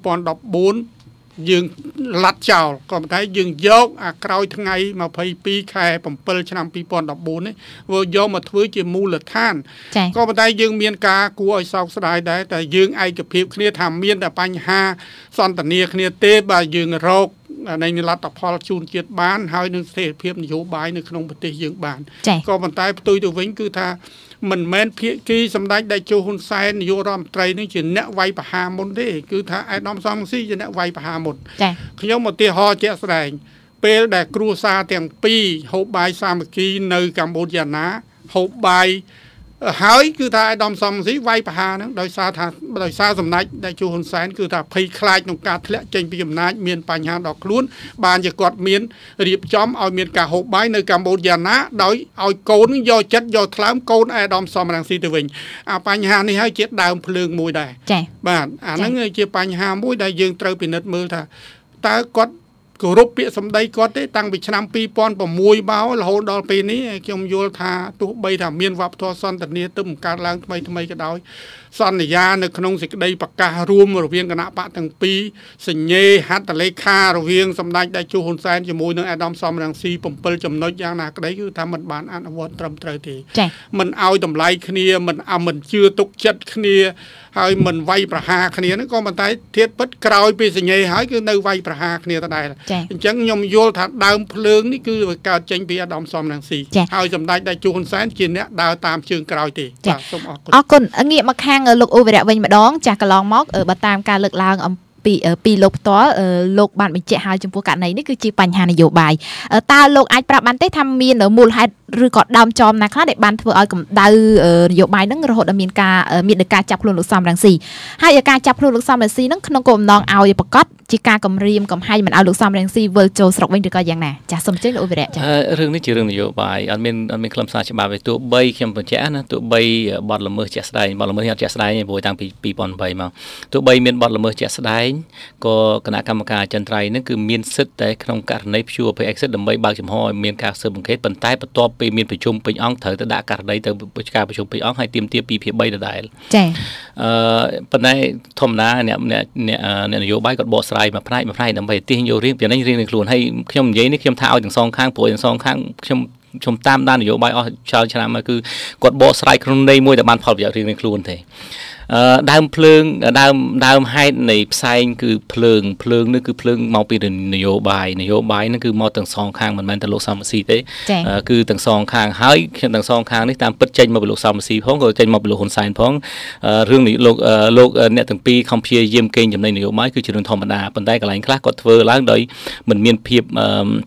2014យើងលាត់ចោលក៏ប៉ុន្តែយើងយកអាក្រោយថ្ងៃ22ខែ7ឆ្នាំ2014នេះវាយកមកធ្វើជាមូលដ្ឋានក៏ប៉ុន្តែយើងមានការគួរឲ្យសោកស្ដាយដែរតែយើងឯកភាពគ្នាថាមានតែបញ្ហាសន្តានាគ្នាទេបើយើងរកនៃលទ្ធផលជូនជាតិបានហើយនឹងស្ថិរភាពនយោបាយនៅក្នុងប្រទេសយើងបានក៏ប៉ុន្តែផ្ទុយទៅវិញគឺថាមិនមែនភាគីសម្ដេចតេជោហ៊ុនសែននាយករដ្ឋមន្ត្រីនេះជាអ្នកវាយប្រហារមុនទេគឺថាអាយដាម សមរង្ស៊ីជាអ្នកវាយប្រហារមុនខ្ញុំឧទាហរណ៍ជាក់ស្ដែងពេលដែលគ្រួសារទាំងពីរហូបបាយសាមគ្គីនៅកម្ពុជាយ៉ាងណាហូបបាយហើយគឺថាអាយដាម សមរង្ស៊ីវាយប្រហារហ្នឹងដោយសារសម្ដេចតេជោហ៊ុនសែនគឺថាភ័យខ្លាចក្នុងការធ្លាក់ចេញពីអំណាចមានបញ្ហាដល់ខ្លួនបានជាគាត់មានរៀបចំឲ្យមានការហូបបាយនៅកម្ពុជាយ៉ាងណាដោយឲ្យកូនយកចិត្តយកថ្លើមកូនអាយដាម សមរង្ស៊ីទៅវិញអាបញ្ហានេះហើយជាដើមភ្លើងមួយដែរបាទអាហ្នឹងជាបញ្ហាមួយដែលយើងត្រូវពិនិត្យមើលថាតើគាត់គោរពពាក្យសម្ដីគាត់ទេតាំងពីឆ្នាំ2006មករហូតដល់ពេលនេះខ្ញុំយល់ថាទោះបីថាមានវប្បធម៌សន្តានាទៅបង្កើតឡើងថ្មីក៏ដោយសន្យានៅក្នុងសេចក្តីប្រកាសរួមរវាងគណៈបកទាំងពីរសញ្ញេហត្ថលេខារវាងសម្ដេចតេជោហ៊ុនសែនជាមួយនឹងអាយដាម សមរង្ស៊ី7ចំណុចយ៉ាងណាក្តីគឺថាมันបានអនុវត្តត្រឹមត្រូវទេมันឲ្យតម្លៃគ្នាมันជឿទុកចិត្តគ្នាហើយមិនវាយប្រហារគ្នាហ្នឹងក៏ប៉ុន្តែធៀបពិតក្រោយពីសញ្ញេហើយគឺនៅវាយប្រហារគ្នាដដែលអញ្ចឹងខ្ញុំយល់ថាដើមភ្លើងនេះគឺវាកើតចេញពីអាយដាម សមរង្ស៊ីហើយសម្ដេចតេជោហ៊ុនសែនជាអ្នកដើរតាមជើងក្រោយទេបាទសូមអរគុណងាកមកខាងលោកអូវរៈវិញម្ដងចាស់កន្លងមកបើតាមការលើកឡើងអំពីលោកផ្ទាល់លោកបានបញ្ជាក់ហើយចំពោះករណីនេះគឺជាបញ្ហានយោបាយតើលោកអាចប្រាប់បានទេថាមានមូលហេតុឬក៏ដើមចំណាខ្លះដែលបានធ្វើឲ្យកម្ដៅនយោបាយហ្នឹងរហូតដល់មានការចាប់ខ្លួនលោកសំរងស៊ីហើយការចាប់ខ្លួនលោកសំរងស៊ីហ្នឹងក្នុងគោលបំណងឲ្យប្រកាសជាការគម្រាមកំហែងមិនឲ្យលោកសំរងស៊ីវិលចូលស្រុកវិញឬក៏យ៉ាងណាចាសសូមជឿលោកអូវរៈចារឿងនេះជារឿងនយោបាយអត់មានខ្លឹមសារច្បាប់ទេទោះបីខ្ញុំបញ្ជាក់ណាទោះបីបទល្មើសជាក់ស្ដែងបទល្មើសជាក់ស្ដែងព្រោះតាំងពី2008មកទោះបីមានបទល្មើសជាក់ស្ដែងក៏គណៈកម្មការអចិន្ត្រៃយ៍ហ្នឹងគឺមានសិទ្ធិតែក្នុងករណីព្យួរភ័យ exit ដើម្បីបើកចំហឲ្យមានការស៊ើបអង្កេតប៉ុន្តែបន្ទាប់ពីមានប្រជុំពេញអង្គត្រូវទៅដាក់ករណីទៅការប្រជុំពេញអង្គឲ្យទាមទារ2/3ដដែលចាប៉ុន្តែធម្មតាអ្នកនយោបាយគាត់បកស្រាយមួយផ្នែកដើម្បីទាញយករៀងពីនេះរៀងនឹងខ្លួនហើយខ្ញុំនិយាយនេះខ្ញុំថាឲ្យទាំងសងខាងព្រោះទាំងសងខាងខ្ញុំតាមដាននយោបាយអស់ច្រើនឆ្នាំមកគឺគាត់បកស្រាយក្នុងន័យមួយដែលបានផលប្រយោជន៍រៀងនឹងខ្លួនទេដើមភ្លើងដើមហេតុនៃផ្សែងគឺភ្លើងនេះគឺភ្លើងមកពីនយោបាយនេះគឺមកទាំងសងខាងមិនមែនតែលោកសំរងស៊ីទេគឺទាំងសងខាងហើយទាំងសងខាងនេះតាមពិតចេញមកពីលោកសំរងស៊ីផងក៏ចេញមកពីលោកហ៊ុនសែនផងរឿងនេះលោកអ្នកទាំងពីរខំព្យាយាមកេងចំណេញនយោបាយគឺជារឿងធម្មតាប៉ុន្តែកន្លែងខ្លះគាត់ធ្វើឡើងដោយមិនមានភាព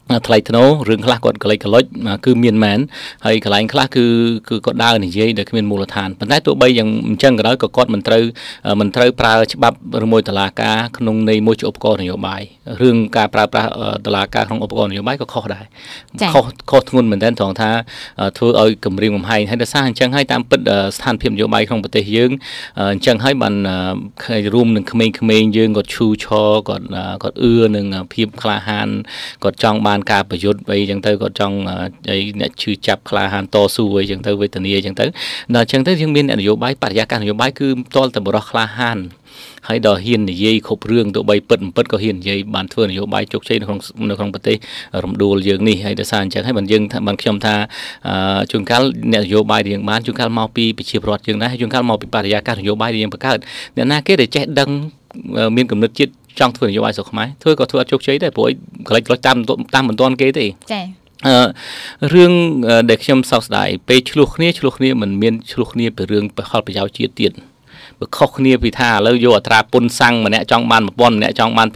ថ្លៃធ្នូរឿងខ្លះគាត់កលិចកលុចគឺមានមែនហើយកន្លែងខ្លះគឺគាត់ដើរនិយាយដែលគ្មានមូលដ្ឋានប៉ុន្តែទោះបីយ៉ាងអញ្ចឹងក៏ដោយក៏គាត់មិនត្រូវប្រើច្បាប់ឬមួយតុលាការក្នុងន័យមួយជាឧបករណ៍នយោបាយរឿងការប្រើប្រាស់តុលាការក្នុងឧបករណ៍នយោបាយក៏ខុសដែរខុសធ្ងន់មែនទែនត្រង់ថាធ្វើឲ្យគម្រាមកំហែងហើយដោយសារអញ្ចឹងហើយតាមពិតស្ថានភាពនយោបាយក្នុងប្រទេសយើងអញ្ចឹងហើយបានរួមនឹងក្មេងៗយើងគាត់ឈូឆគាត់អឿនឹងភាពក្លាហានគាត់ចង់បានការប្រយុទ្ធអីចឹងទៅគាត់ចង់ឲ្យអ្នកឈឺចាប់ក្លាហានតស៊ូអីចឹងទៅវេទនាអញ្ចឹងទៅដល់អញ្ចឹងទៅយើងមានអ្នកនយោបាយបរិយាកាសនយោបាយគឺផ្ទាល់តែបរិះក្លាហានហើយដល់ហ៊ាននិយាយគ្រប់រឿងទៅបីពិតមិនពិតក៏ហ៊ាននិយាយបានធ្វើនយោបាយជោគជ័យនៅក្នុងប្រទេសរំដួលយើងនេះហើយដោយសារអញ្ចឹងហើយបានខ្ញុំថាជួនកាលអ្នកនយោបាយរៀងបានជួនកាលមកពីប្រជាពលរដ្ឋយើងដែរជួនកាលមកពីបរិយាកាសនយោបាយយើងបង្កើតអ្នកណាគេដែលចេះដឹងមានគំនិតជាតិចង់ធ្វើនយោបាយស្រុកខ្មែរធ្វើក៏ធ្វើអត់ជោគជ័យដែរព្រោះកលិចតាមមិនទាន់គេទេចារឿងដែលខ្ញុំសោកស្ដាយពេលឆ្លោះគ្នាមិនមានឆ្លោះគ្នាពីរឿងផលប្រយោជន៍ជាតិទៀតបើខុសគ្នាពីថាឥឡូវយកអត្រាពន្ធសាំងម្នាក់ចង់បាន 1000 ម្នាក់ចង់បាន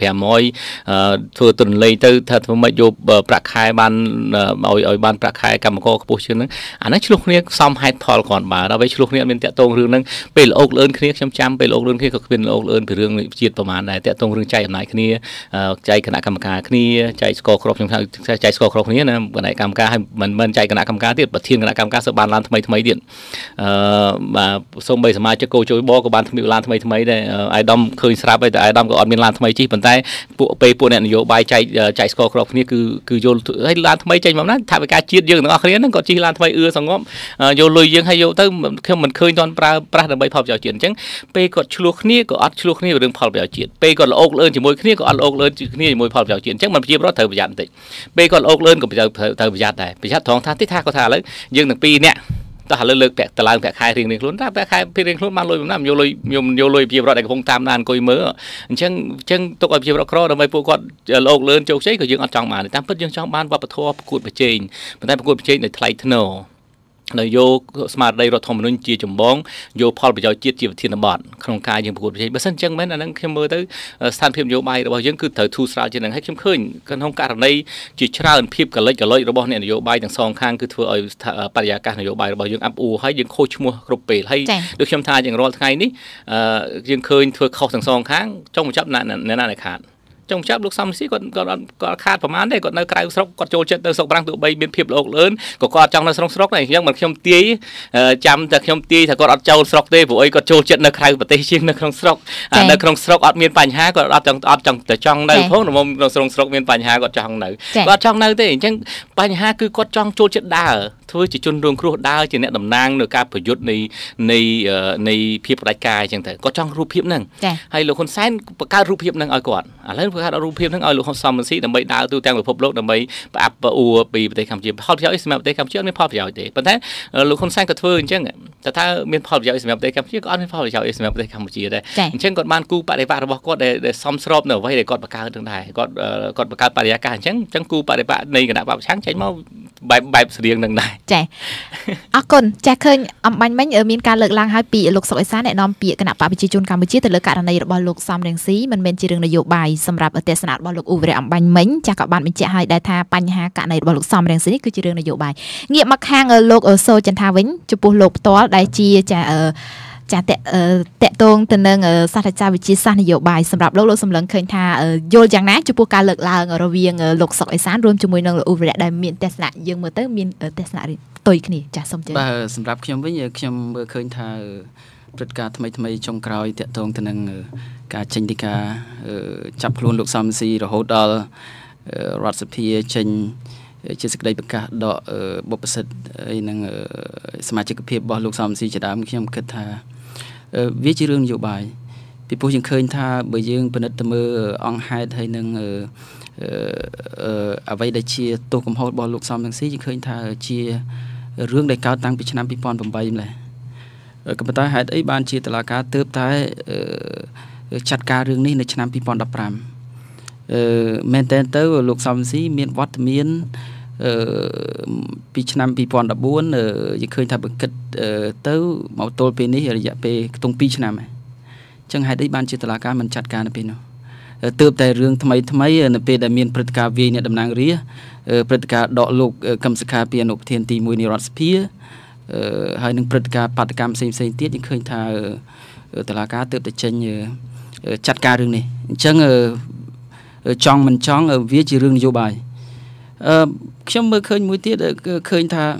500 ធ្វើទុនលេងទៅថាធ្វើម៉េចយកប្រាក់ខែបានឲ្យបានប្រាក់ខែកម្មករខ្ពស់ជាងហ្នឹងអាហ្នឹងឆ្លោះគ្នាសំហេតុផលគ្រាន់បើដល់ពេលឆ្លោះគ្នាអត់មានតាក់ទងរឿងហ្នឹងពេលលោកលឿនគ្នាខ្ញុំចាំពេលលោកលឿនគ្នាក៏គ្មានលោកលឿនពីរឿងជាតិប្រហែលដែរតាក់ទងរឿងចែកអំណាចគ្នាចែកគណៈកម្មការគ្នាចែកស្គរគ្រប់ខ្ញុំថាចែកស្គរគ្រប់គ្នាណាគណៈកម្មការហើយមិនមែនចែកគណៈកម្មការទៀតប្រធានគណៈកម្មការសើបានឡើងថ្មីទៀតបាទសូម្បីសមាជិកកោជួយបក៏បានមានឡានថ្មីដែរអាយដាមឃើញស្រាប់ហើយតែអាយដាមក៏អត់មានឡានថ្មីជិះប៉ុន្តែពួកអ្នកនយោបាយចែកស្គរគ្រប់គ្នាគឺយល់ហើយឡានថ្មីចេញមកណាថាវិការជាតិយើងទាំងអស់គ្នាហ្នឹងក៏ជិះឡានថ្មីសងប់យកលុយយើងហើយយកទៅខ្ញុំមិនឃើញទាន់ប្រើប្រាស់ដើម្បីផលប្រយោជន៍ជាតិអញ្ចឹងពេលគាត់ឆ្លោះគ្នាក៏អត់ឆ្លោះគ្នារឿងផលប្រយោជន៍ជាតិពេលគាត់លោកលឿនជាមួយគ្នាក៏អត់លោកលឿនគ្នាជាមួយផលប្រយោជន៍ជាតិអញ្ចឹងមិនប្រជាពលរដ្ឋត្រូវប្រយ័ត្នបន្តិចពេលគាត់លោកលឿនក៏ត្រូវប្រយ័ត្នដែរប្រយ័ត្នត្រង់ថាទីថាគាត់ថាឥឡូវយើងទាំងពីរនាក់តោះឥឡូវលើកពាក់តឡើងពាក់ខែរៀងខ្លួនតែពាក់ខែរៀងខ្លួនបានលុយបំណាំយកលុយខ្ញុំយកលុយប្រជាពលរដ្ឋដែលកំពុងតាមដានអង្គុយមើលអញ្ចឹងទុកឲ្យប្រជាពលរដ្ឋក្រដើម្បីពួកគាត់លោកលឿនជោគជ័យក៏យើងអត់ចង់បានតាមពិតយើងចង់បានវប្បធម៌ប្រកួតប្រជែងប៉ុន្តែប្រកួតប្រជែងដោយថ្លៃថ្នូរនៅយកស្មារតីរដ្ឋធម្មនុញ្ញជាចម្បងយកផលប្រយោជន៍ជាតិជាប្រធានបទក្នុងការយើងប្រកួតប្រជែងបើមិនអញ្ចឹងមែនអាហ្នឹងខ្ញុំមើលទៅស្ថានភាពនយោបាយរបស់យើងគឺត្រូវធូរស្រាលជាងហ្នឹងហើយខ្ញុំឃើញក្នុងករណីជាច្រើនភាពកលិចរបស់អ្នកនយោបាយទាំងសងខាងគឺធ្វើឲ្យបរិយាកាសនយោបាយរបស់យើងអាប់អួរហើយយើងខូចឈ្មោះគ្រប់ពេលហើយដូចខ្ញុំថាយ៉ាងរាល់ថ្ងៃនេះយើងឃើញធ្វើខុសទាំងសងខាងចង់បញ្ចប់អ្នកណាដែលខាតចង់ចាប់លោកសំស៊ីគាត់ខាតប្រហែលទេគាត់នៅក្រៅស្រុកគាត់ចូលចិត្តទៅស្រុកប្រាំងទោះបីមានភាពលោកលឿនក៏គាត់ចង់នៅស្រុកដែរអញ្ចឹងមិនខ្ញុំទាយចាំតែខ្ញុំទាយថាគាត់អត់ចូលស្រុកទេព្រោះអីគាត់ចូលចិត្តនៅក្រៅប្រទេសជាងនៅក្នុងស្រុកនៅក្នុងស្រុកអត់មានបញ្ហាគាត់អត់ចង់ទៅចង់នៅផងនៅក្នុងស្រុកមានបញ្ហាគាត់ចង់នៅគាត់ចង់នៅទេអញ្ចឹងបញ្ហាគឺគាត់ចង់ចូលចិត្តដើរធ្វើជាជនរងគ្រោះដើរជាអ្នកតំណាងនៅការប្រយុទ្ធនៃភាពផ្ដាច់ការអញ្ចឹងទៅគាត់ចង់រូបភាពហ្នឹងហើយលោកហ៊ុនសែនបង្កើតរូបភាពហ្នឹងឲ្យគាត់ឥឡូវបង្កើតរូបភាពហ្នឹងឲ្យលោកហ៊ុនសែនដើម្បីដើរទូទាំងពិភពលោកដើម្បីផ្អាប់ផ្អួរពីប្រទេសកម្ពុជាផលប្រយោជន៍សម្រាប់ប្រទេសកម្ពុជាអត់មានផលប្រយោជន៍ទេប៉ុន្តែលោកហ៊ុនសែនក៏ធ្វើអញ្ចឹងថាមានផលប្រយោជន៍សម្រាប់ប្រទេសកម្ពុជាក៏អត់មានផលប្រយោជន៍សម្រាប់ប្រទេសកម្ពុជាដែរអញ្ចឹងគាត់បានគូបដិបត្តិរបស់គាត់ដែលសមស្របនៅអ្វីដែលគាត់បង្កើតនឹងដែរគាត់បង្កើតបរិយាកាសអញ្ចឹងគូបដិបត្តិនៃគណៈបព្វប្រឆាំងចេញមកបែបស្រៀងនឹងដែរចាអរគុណចាឃើញអំបញ្ញមិញមានការលើកឡើងហើយពីលោកសុកអេសានអ្នកនាំពាក្យគណៈបព្វប្រជាជនកម្ពុជាទៅលើករណីរបស់លោកសំរងស៊ីមិនមែនជារឿងនយោបាយសម្រាប់ទស្សនៈរបស់លោកអ៊ូវរៈអំបញ្ញមិញចាក៏បានបញ្ជាក់ឲ្យដែរថាបញ្ហាករណីរបស់លោកសំរងស៊ីនេះគឺជារឿងនយោបាយងាកមកខាងលោកសូចន្ទាវិញចំពោះលោកផ្ទាល់ដែលជាចាតកតងទៅនឹងសាស្ត្រាចារ្យវិទ្យាសាស្ត្រនយោបាយសម្រាប់លោកសម្លឹងឃើញថាយល់យ៉ាងណាចំពោះការលើកឡើងរវាងលោកសុកអេសានរួមជាមួយនឹងលោកអ៊ូវរៈដែលមានទស្សនៈយើងមើលទៅមានទស្សនៈផ្ទុយគ្នាចាសូមជឿបាទសម្រាប់ខ្ញុំវិញខ្ញុំមើលឃើញថាព្រឹត្តិការណ៍ថ្មីចុងក្រោយតកតងទៅនឹងការចេញពីការចាប់ខ្លួនលោកសំស៊ីរហូតដល់រដ្ឋសភាចេញជាសេចក្តីប្រកាសដកបុព្វសិទ្ធិហើយនឹងសមាជិកភាពរបស់លោកសំស៊ីជាដើមខ្ញុំគិតថាវាជារឿងនយោបាយពីព្រោះយើងឃើញថាបើយើងពិនិត្យទៅមើលអង្គហេតុហើយនឹងអ្វីដែលជាទោសកំហុសរបស់លោកសំរងស៊ីយើងឃើញថាជារឿងដែលកើតតាំងពីឆ្នាំ2008ម្ល៉េះក៏ប៉ុន្តែហេតុអីបានជាតុលាការទើបតែចាត់ការរឿងនេះនៅឆ្នាំ2015មែនតើទៅលោកសំស៊ីមានវត្តមានពីឆ្នាំ2014យើងឃើញថាបើគិតទៅមកទល់ពេលនេះរយៈពេលខ្ទង់2ឆ្នាំហើយអញ្ចឹងហេតុអីបានជាតុលាការមិនចាត់ការនៅពេលនោះទើបតែរឿងថ្មីនៅពេលដែលមានព្រឹត្តិការណ៍វាយអ្នកតំណាងរាស្ត្រព្រឹត្តិការណ៍ដកលោកកឹមសុខាពីអនុប្រធានទី1នៃរដ្ឋសភាហើយនឹងព្រឹត្តិការណ៍បាតកម្មផ្សេងៗទៀតយើងឃើញថាតុលាការទើបតែចេញចាត់ការរឿងនេះអញ្ចឹងចង់មិនចង់វាជារឿងនយោបាយខ្ញុំមើលឃើញមួយទៀតឃើញថា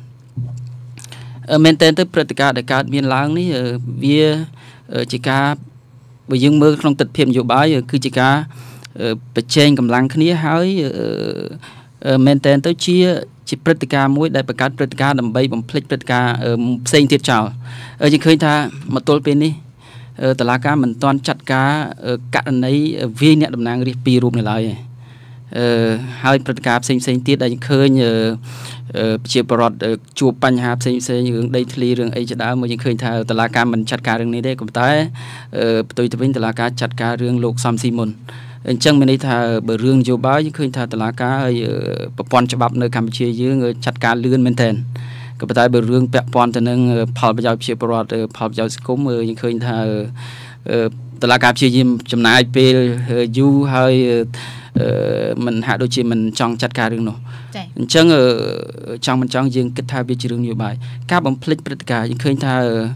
មែនតើទៅព្រឹត្តិការណ៍ដែលកើតមានឡើងនេះវាជាការបើយើងមើលក្នុងទស្សនវិជ្ជានយោបាយគឺជាការប្រជែងកម្លាំងគ្នាហើយមែនតើទៅជាព្រឹត្តិការណ៍មួយដែលបង្កើតព្រឹត្តិការណ៍ដើម្បីបំភ្លេចព្រឹត្តិការណ៍ផ្សេងទៀតចោលយើងឃើញថាមកទល់ពេលនេះតុលាការមិនទាន់ចាត់ការករណីវាយអ្នកតំណាងរាស្ត្រ2រូបនៅឡើយហើយព្រឹត្តិការណ៍ផ្សេងទៀតដែលយើងឃើញប្រជាពលរដ្ឋជួបបញ្ហាផ្សេងរឿងដីធ្លីរឿងអីជាដើមមកយើងឃើញថាតុលាការមិនចាត់ការរឿងនេះទេក៏តែផ្ទុយទៅវិញតុលាការចាត់ការរឿងលោកសំស៊ីមុនអញ្ចឹងមានន័យថាបើរឿងនយោបាយយើងឃើញថាតុលាការហើយប្រព័ន្ធច្បាប់នៅកម្ពុជាយើងចាត់ការលឿនមែនទែនក៏ប៉ុន្តែបើរឿងពាក់ព័ន្ធទៅនឹងផលប្រយោជន៍ប្រជាពលរដ្ឋផលប្រយោជន៍សង្គមយើងឃើញថាតុលាការព្យាយាមចំណាយពេលយូរហើយមិនហាក់ដូចជាមិនចង់ចាត់ការរឿងនោះអញ្ចឹងចង់មិនចង់យើងគិតថាវាជារឿងនយោបាយការបំភ្លេចព្រឹត្តិការណ៍យើងឃើញថា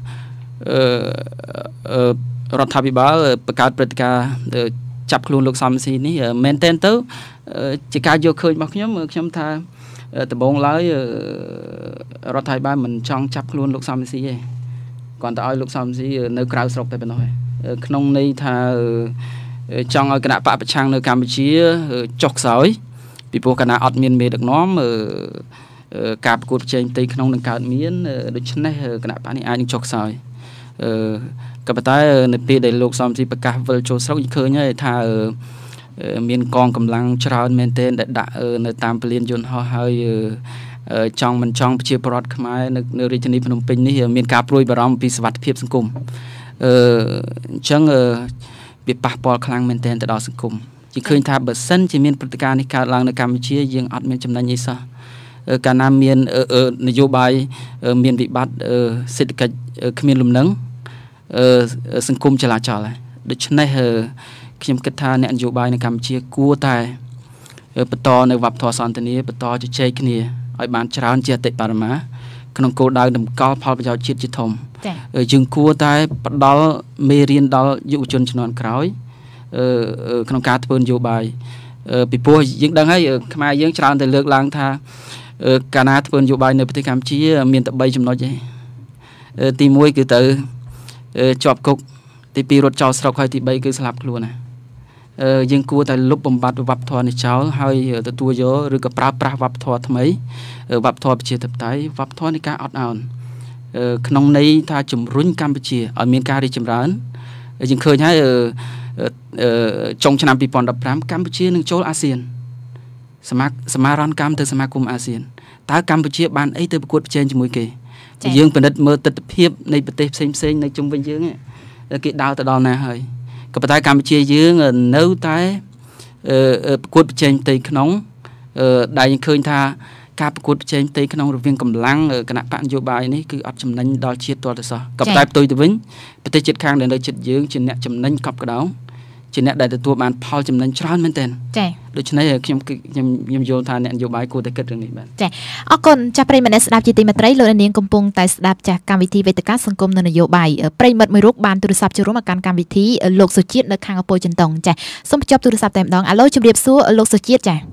រដ្ឋាភិបាលបង្កើតព្រឹត្តិការណ៍ចាប់ខ្លួនលោកសំស៊ីនេះមែនទែនទៅជាការយកឃើញរបស់ខ្ញុំថាដំបូងឡើយរដ្ឋាភិបាលមិនចង់ចាប់ខ្លួនលោកសំស៊ីទេគ្រាន់តែឲ្យលោកសំស៊ីនៅក្រៅស្រុកតែប៉ុណ្ណោះឯងក្នុងន័យថាចង់ឲ្យគណៈបកប្រឆាំងនៅកម្ពុជាចុះខ្សោយពីព្រោះគណៈអត់មានមេដឹកនាំការប្រកួតប្រជែងផ្ទៃក្នុងនឹងកើតមានដូច្នេះគណៈបកនេះអាចនឹងចុះខ្សោយក៏ប៉ុន្តែនៅពេលដែលលោកសំស៊ីប្រកាសវិលចូលស្រុកឃើញហើយថាមានកងកម្លាំងច្រើនមែនទែនដែលដាក់នៅតាមពលានយន្តហោះហើយចង់មិនចង់ប្រជាពលរដ្ឋខ្មែរនៅរាជធានីភ្នំពេញនេះមានការព្រួយបារម្ភពីសុវត្ថិភាពសង្គមអញ្ចឹងវាប៉ះពាល់ខ្លាំងមែនទែនទៅដល់សង្គមជាឃើញថាបើសិនជាមានព្រឹត្តិការណ៍នេះកើតឡើងនៅកម្ពុជាយើងអត់មានចំណេញអីសោះកាលណាមាននយោបាយមានវិបត្តិសេដ្ឋកិច្ចគ្មានលំនឹងសង្គមចលាចលហើយដូច្នេះខ្ញុំគិតថាអ្នកនយោបាយនៅកម្ពុជាគួរតែបន្តនៅវប្បធម៌សន្តិនិកបន្តជជែកគ្នាឲ្យបានច្រើនជាអតិបរមាក្នុងគោលដៅតម្កល់ផលប្រយោជន៍ជាតិជាធំយើងគួរតែផ្ដល់មេរៀនដល់យុវជនជំនាន់ក្រោយក្នុងការធ្វើនយោបាយពីព្រោះយើងដឹងហើយខ្មែរយើងច្រើនតែលើកឡើងថាកាលណាធ្វើនយោបាយនៅប្រទេសកម្ពុជាមានតែ3ចំណុចទេទី1គឺទៅជាប់គុកទី2រត់ចោលស្រុកហើយទី3គឺស្លាប់ខ្លួនណាយើងគួរតែលុបបំបាត់វប្បធម៌នេះចោលហើយទទួលយកឬក៏ប្រើប្រាស់វប្បធម៌ថ្មីវប្បធម៌ប្រជាធិបតេយ្យវប្បធម៌នៃការអត់ឱនក្នុងន័យថាជំរុញកម្ពុជាឲ្យមានការរីកចម្រើនយើងឃើញហើយចុងឆ្នាំ2015កម្ពុជានឹងចូលអាស៊ានសមារណកម្មទៅសមាគមអាស៊ានតើកម្ពុជាបានអីទៅប្រកួតប្រជែងជាមួយគេយើងពិនិត្យមើលទស្សនវិជ្ជានៃប្រទេសផ្សេងនៅជុំវិញយើងគេដើរទៅដល់ណាហើយក៏ប៉ុន្តែកម្ពុជាយើងនៅតែប្រកួតប្រជែងផ្ទៃក្នុងដែលយើងឃើញថាការប្រកួតប្រជែងផ្ទៃក្នុងរវាងកម្លាំងគណៈបកនយោបាយនេះគឺអត់ចំណេញដល់ជាតិទាល់តែសោះក៏ប៉ុន្តែផ្ទុយទៅវិញប្រទេសជិតខាងដែលនៅជិតយើងជាអ្នកចំណេញកប់ក្តោងជាអ្នកដែលទទួលបានផលចំណេញច្រើនមែនទែនចា៎ដូច្នេះខ្ញុំយល់ថាអ្នកនយោបាយគួរតែគិតរឿងនេះបាទចា៎អរគុណចាស់ប្រិយមិត្តស្ដាប់ជាទីមេត្រីលោកនាងកំពុងតែស្ដាប់ចាស់កម្មវិធីវេទិកាសង្គមនិងនយោបាយប្រិយមិត្តមួយរូបបានទូរស័ព្ទចូលរួមមកកាន់កម្មវិធីលោកសុជាតិនៅខាងអពូចិនតុងចា៎សូមបញ្ចប់ទូរស័ព្ទតែម្ដងអាឡូជម្រាបសួរលោកសុជាតិចា៎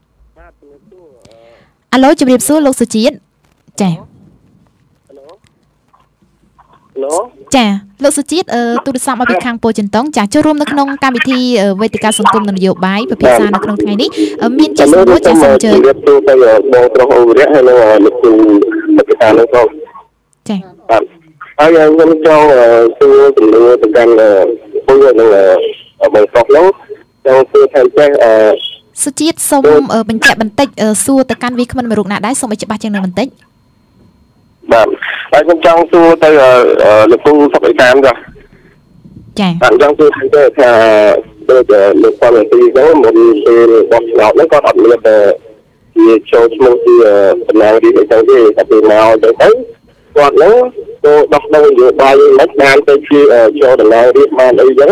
អាឡូជម្រាបសួរលោកសុជាតិចា៎ចាលោកសុជាតិទូរស័ព្ទមកពីខាងពោធិ៍ចិនតុងចាចូលរួមនៅក្នុងកម្មវិធីវេទិកាសង្គមនិងនយោបាយពិភាក្សានៅក្នុងថ្ងៃនេះមានជាសំណួរចាសូមអញ្ជើញទៅបងប្រុសអូរៈហើយនៅលោកគ្រូបេតានោះផងចាបាទហើយខ្ញុំចង់សួរសំណួរទៅកាន់ពលរដ្ឋនឹងបងប្រុសនោះចង់សួរថាចេះសុជាតិសូមបញ្ជាក់បន្តិចសួរទៅកាន់វាគ្មិនមួយរូបណាដែរសូមឲ្យច្បាស់ជាងនឹងបន្តិចបាទហើយខ្ញុំចង់សួរទៅលោកគ្រូសុខអេសានចាចាបាទចង់សួរថាដូចលោកពលរដ្ឋទីហ្នឹងមុនពេលបោះឆ្នោតហ្នឹងគាត់អត់មានជាចូលឈ្មោះជាតំណាងរាស្ត្រអីចឹងទេតែពេលមកអញ្ចឹងទៅគាត់ហ្នឹងទៅដោះដូរនយោបាយមិនបានទៅជាចូលតំណាងរាស្ត្របានអីចឹង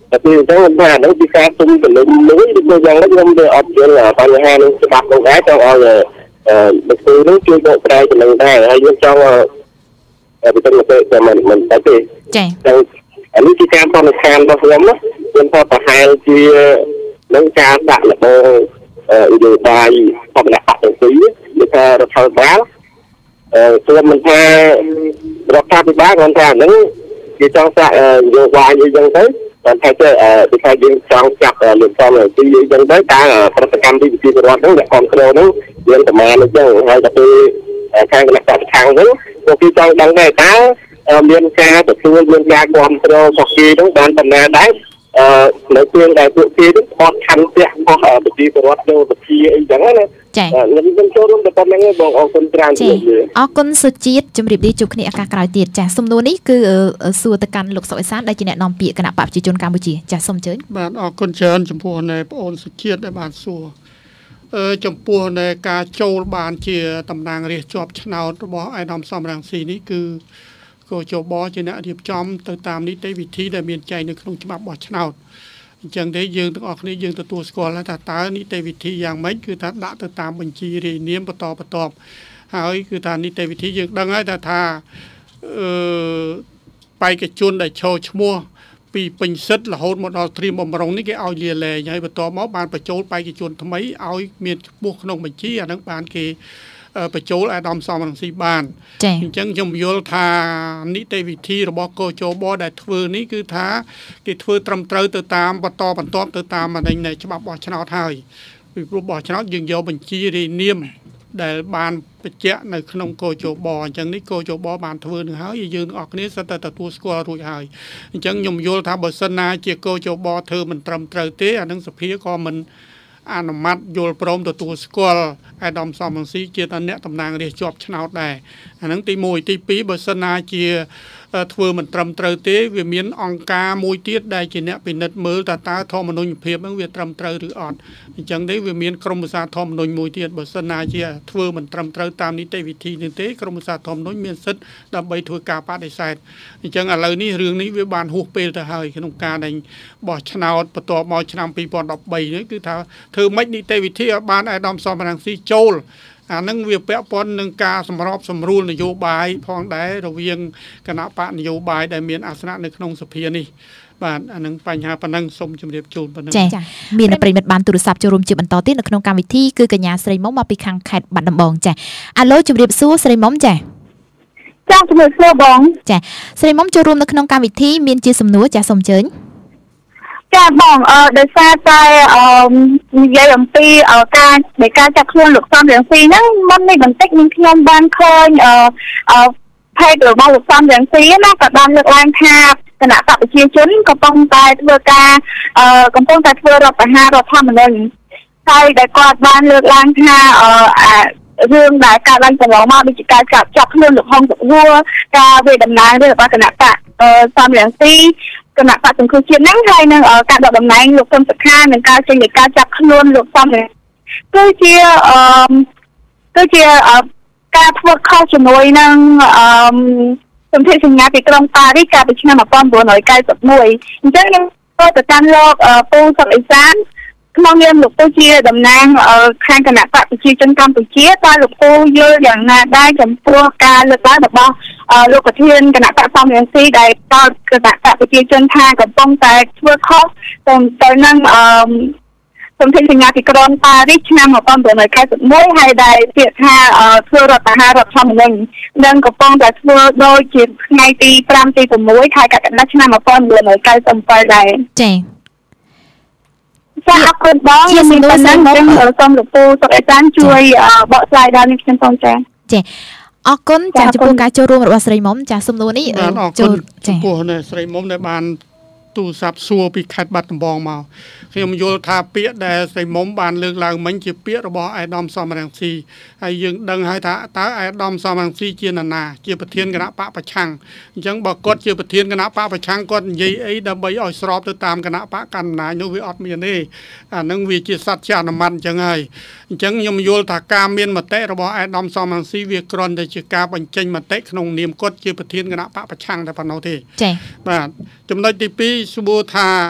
តែពីអញ្ចឹងថាហ្នឹងពីការទុំទៅលើមួយដូចយ៉ាងនេះខ្ញុំវាអត់យល់បញ្ហានឹងច្បាប់នោះដែរចង់ឲ្យលោកគ្រូនឹងជួយបកស្រាយទៅនឹងដែរហើយយើងចង់ពីទៅតែមិនតែទេចាអានេះជាការបរិខានរបស់ខ្ញុំណាខ្ញុំថាប្រហែលជានឹងការដាក់លបងនយោបាយបបនបទាំងពីរដូចថារដ្ឋាភិបាលព្រមមិនថារដ្ឋាភិបាលគាត់ថាហ្នឹងគេចង់ដាក់នយោបាយអីចឹងទៅគាត់ថាពីថាយើងចង់ចាប់លោកសំទីអីចឹងទៅតើប្រតិកម្មពីវិទ្យារដ្ឋហ្នឹងអ្នកគ្រប់គ្រងហ្នឹងមានប្រមាណអញ្ចឹងហើយទៅខាងគណៈបព្វខាងហ្នឹងពួកគេចង់ដឹងដែរតើមានការទទួលមានការគ្រប់គ្រងរបស់គេហ្នឹងបានប៉ុណ្ណាដែរនៅពេលដែលពួកគេនឹងអត់ខណ្ឌផ្ទះរបស់វិទ្យារដ្ឋនៅវិទ្យាអីចឹងណាចាខ្ញុំចូលរួមទៅប៉ុណ្្នឹងបងអរគុណច្រើនអរគុណសុជាតិជំរាបលាជួបគ្នាឱកាសក្រោយទៀតចាសំណួរនេះគឺសួរទៅកាន់លោកសុកអេសានដែលជាអ្នកនាំពាក្យគណៈបព្វជិជនកម្ពុជាចាសូមអញ្ជើញបាទអរគុណច្រើនចំពោះនៃបងអូនសុជាតិដែលបានសួរចំពោះនៃការចូលបានជាតំណាងរាស្ត្រជាប់ឆ្នោតរបស់អាយដាមសំរងស៊ីនេះគឺគោចបជាអ្នករៀបចំទៅតាមនីតិវិធីដែលមានចែងនៅក្នុងច្បាប់បោះឆ្នោតអញ្ចឹងទេយើងទាំងអស់គ្នាយើងទទួលស្គាល់ថាតើនីតិវិធីយ៉ាងម៉េចគឺថាដាក់ទៅតាមបញ្ជីរាយនាមបន្តហើយគឺថានីតិវិធីយើងដឹងហើយថាបេក្ខជនដែលចូលឈ្មោះពីពេញសិទ្ធរហូតមកដល់ត្រៀមបំរុងនេះគេឲ្យលាលែងហើយបន្តមកបានបញ្ចូលបេក្ខជនថ្មីឲ្យមានឈ្មោះក្នុងបញ្ជីអាហ្នឹងបានគេបញ្ចូលអាដាមសំរងស៊ីបានអញ្ចឹងខ្ញុំយល់ថានីតិវិធីរបស់កោចបដែលធ្វើនេះគឺថាគេធ្វើត្រឹមត្រូវទៅតាមបន្តទៅតាមអានេះនៃច្បាប់បោះឆ្នោតហើយពីព្រោះបោះឆ្នោតយើងយកបញ្ជីរាយនាមដែលបានបញ្ជាក់នៅក្នុងកោចបអញ្ចឹងនេះកោចបបានធ្វើនឹងហើយយើងទាំងអស់គ្នាសិតតែទទួលស្គាល់រួចហើយអញ្ចឹងខ្ញុំយល់ថាបើសិនណាជាកោចបធ្វើមិនត្រឹមត្រូវទេអានឹងសភាក៏មិនអនុម័តយល់ព្រមទទួលស្គាល់អាដាមសំរងស៊ីជាអ្នកតំណាងរាស្ត្រជាប់ឆ្នោតដែរអាហ្នឹងទី1ទី2បើសិនណាជាធ្វើមិនត្រឹមត្រូវទេវាមានអង្គការមួយទៀតដែលជាអ្នកពិនិត្យមើលតើធម្មនុញ្ញភាពហ្នឹងវាត្រឹមត្រូវឬអត់អញ្ចឹងទេវាមានក្រុមប្រឹក្សាធម្មនុញ្ញមួយទៀតបើសិនណាជាធ្វើមិនត្រឹមត្រូវតាមនីតិវិធីនេះទេក្រុមប្រឹក្សាធម្មនុញ្ញមានសិទ្ធិដើម្បីធ្វើការបដិសេធអញ្ចឹងឥឡូវនេះរឿងនេះវាបានហួសពេលទៅហើយក្នុងការដែលបោះឆ្នោតបន្ទាប់មកឆ្នាំ2013នេះគឺថាធ្វើម៉េចនីតិវិធីឲ្យបានអាដាមសំរងស៊ីចូលអានឹងវាពាក់ព័ន្ធនឹងការសម្របសម្រួលនយោបាយផងដែររវាងគណៈបកនយោបាយដែលមានអាសនៈនៅក្នុងសភានេះបាទអានឹងបញ្ហាប៉ុណ្ណឹងសូមជម្រាបជូនប៉ុណ្ណឹងចា៎មានប្រិមិត្តបានទូរស័ព្ទចូលរួមជាបន្តទៀតនៅក្នុងកម្មវិធីគឺកញ្ញាស្រីមុំមកពីខាងខេត្តបាត់ដំបងចា៎អាឡូជម្រាបសួរស្រីមុំចា៎ចា៎ជម្រាបសួរបងចា៎ស្រីមុំចូលរួមនៅក្នុងកម្មវិធីមានជាសំណួរចា៎សូមអញ្ជើញចាបងដោយសារតែនិយាយអំពីការចាក់ខ្លួនលោកសំរងស៊ីហ្នឹងមុននេះបន្តិចនឹងខ្ញុំបានឃើញផេករបស់លោកសំរងស៊ីណាក៏បានលើកឡើងថាគណៈបព្វជិជនកំពុងតែធ្វើរដ្ឋប្រហាររដ្ឋធម្មនុញ្ញហើយដែលគាត់បានលើកឡើងថារឿងដែលការឡើងកន្លងមកដូចជាការចាប់ខ្លួនលោកហុងសុខួរការវាតំណាងរបស់គណៈបកសំរងស៊ីគណៈបកសង្គ្រោះជាតិហ្នឹងហើយនឹងការដកតំណែងលោកសុំសខានិងការចេញនៃការចាប់ខ្លួនលោកសំគឺជាការធ្វើខុសជាមួយនឹងសន្ធិសញ្ញាទីក្រុងប៉ារីសកាលពីឆ្នាំ1991អញ្ចឹងខ្ញុំក៏ទៅកាន់លោកពូសុកអេសានក្នុងនាមលោកពូជាតំណាងខាងគណៈបកប្រជាជនកម្ពុជាតើលោកពូយល់យ៉ាងណាដែរចំពោះការលើកឡើងរបស់លោកប្រធានគណៈបកសំរងស៊ីដែលតើគណៈបកប្រជាជនថាកំពុងតែធ្វើខុសទៅនឹងសន្ធិសញ្ញាទីក្រុងប៉ារីសឆ្នាំ1991ហើយដែលពាក្យថាធ្វើរដ្ឋប្រហាររដ្ឋធម្មនុញ្ញនិងកំពុងតែធ្វើដូចជាថ្ងៃទី5ទី6ខែកក្កដាឆ្នាំ1997ដែរចា៎ចាអរគុណបងខ្ញុំមានប៉ុណ្ណឹងសូមលោកពូសុកអេសានជួយបកស្រាយដល់នេះខ្ញុំសូមចា៎អរគុណចា៎ចំពោះការចូលរួមរបស់ស្រីមុំចា៎សំណួរនេះចូលចំពោះស្រីមុំដែលបានទូរស័ព្ទសួរពីខេត្តបាត់ដំបងមកខ្ញុំយល់ថាពាក្យដែលស្រីមុំបានលើកឡើងមិញជាពាក្យរបស់អាដាមសំរងស៊ីហើយយើងដឹងហើយថាតើអាដាមសំរងស៊ីជានរណាជាប្រធានគណៈបកប្រឆាំងអញ្ចឹងបើគាត់ជាប្រធានគណៈបកប្រឆាំងគាត់និយាយអីដើម្បីឲ្យស្របទៅតាមគណៈបកកណ្ដាលនោះវាអត់មានទេអានឹងវាជាសត្វជាអនុម័តអញ្ចឹងហើយអញ្ចឹងខ្ញុំយល់ថាការមានមតិរបស់អាដាមសំរងស៊ីវាគ្រាន់តែជាការបញ្ចេញមតិក្នុងនាមគាត់ជាប្រធានគណៈបកប្រឆាំងតែប៉ុណ្ណោះទេចា៎បាទចំណុចទី2សួរថា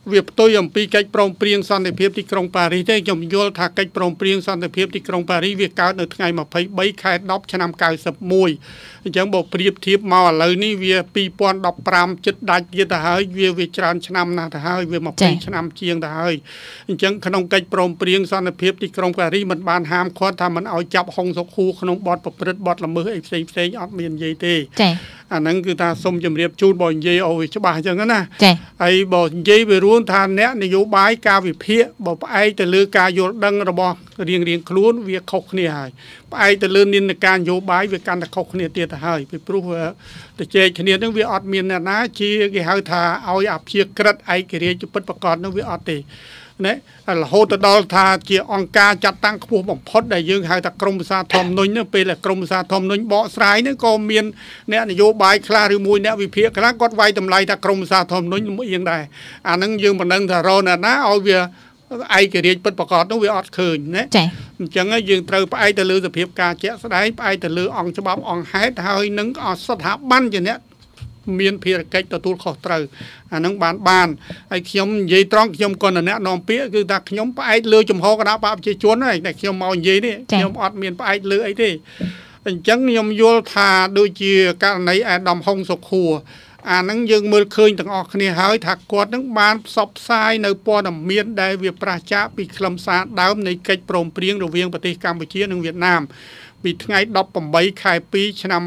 វាផ្ទុយអំពីកិច្ចព្រមព្រៀងសន្តិភាពទីក្រុងប៉ារីសទេខ្ញុំយល់ថាកិច្ចព្រមព្រៀងសន្តិភាពទីក្រុងប៉ារីសវាកើតនៅថ្ងៃ23ខែ10ឆ្នាំ91អញ្ចឹងបើប្រៀបធៀបមកឥឡូវនេះវា2015ជិតដាច់ទៀតទៅហើយវាច្រើនឆ្នាំណាស់ទៅហើយវា20ឆ្នាំជាងទៅហើយអញ្ចឹងក្នុងកិច្ចព្រមព្រៀងសន្តិភាពទីក្រុងប៉ារីសមិនបានហាមឃាត់ថាមិនឲ្យចាប់ហុងសុខួរក្នុងបទប្រព្រឹត្តបទល្មើសអីផ្សេងអត់មាននិយាយទេអាហ្នឹងគឺថាសូមជម្រាបជូនបើនិយាយឲ្យវាច្បាស់អញ្ចឹងណាហើយបើនិយាយវារួមថាអ្នកនយោបាយការវិភាគបើផ្អែកទៅលើការយល់ដឹងរបស់រៀងខ្លួនវាខុសគ្នាហើយផ្អែកទៅលើនិន្នាការនយោបាយវាកាន់តែខុសគ្នាទៀតទៅហើយពីព្រោះទៅជែកគ្នានឹងវាអត់មានអ្នកណាជាគេហៅថាឲ្យអព្យាក្រឹតឯករាជ្យពិតប្រាកដនឹងវាអត់ទេណារហូតទៅដល់ថាជាអង្គការចាត់តាំងខ្ពស់បំផុតដែលយើងហៅថាក្រមប្រឹក្សាធម្មនុញ្ញនោះពេលដែលក្រមប្រឹក្សាធម្មនុញ្ញបកស្រាយនោះក៏មានអ្នកនយោបាយខ្លះឬមួយអ្នកវិភាគខ្លះគាត់វាយតម្លៃថាក្រមប្រឹក្សាធម្មនុញ្ញមួយអៀងដែរអាហ្នឹងយើងមិនដឹងថារកណាឲ្យវាឯករាជ្យពិតប្រាកដនោះវាអត់ឃើញណាអញ្ចឹងយើងត្រូវផ្អែកទៅលើសភាពការជាក់ស្ដែងផ្អែកទៅលើអង្គច្បាប់អង្គហេតុហើយនឹងស្ថាប័នជាអ្នកមានភារកិច្ចទទួលខុសត្រូវអានឹងបានហើយខ្ញុំនិយាយត្រង់ខ្ញុំក៏អ្នកនាំពាក្យគឺថាខ្ញុំផ្អែកលើចំហគណៈបកប្រជាជនហើយតែខ្ញុំមកនិយាយនេះខ្ញុំអត់មានផ្អែកលើអីទេអញ្ចឹងខ្ញុំយល់ថាដូចជាករណីអាដាមហុងសុខួរអានឹងយើងមើលឃើញទាំងអស់គ្នាហើយថាគាត់នឹងបានផ្សព្វផ្សាយនៅព័ត៌មានដែលវាប្រឆាចពីខ្លឹមសារដើមនៃកិច្ចព្រមព្រៀងរវាងប្រទេសកម្ពុជានិងវៀតណាមពីថ្ងៃ18ខែ2ឆ្នាំ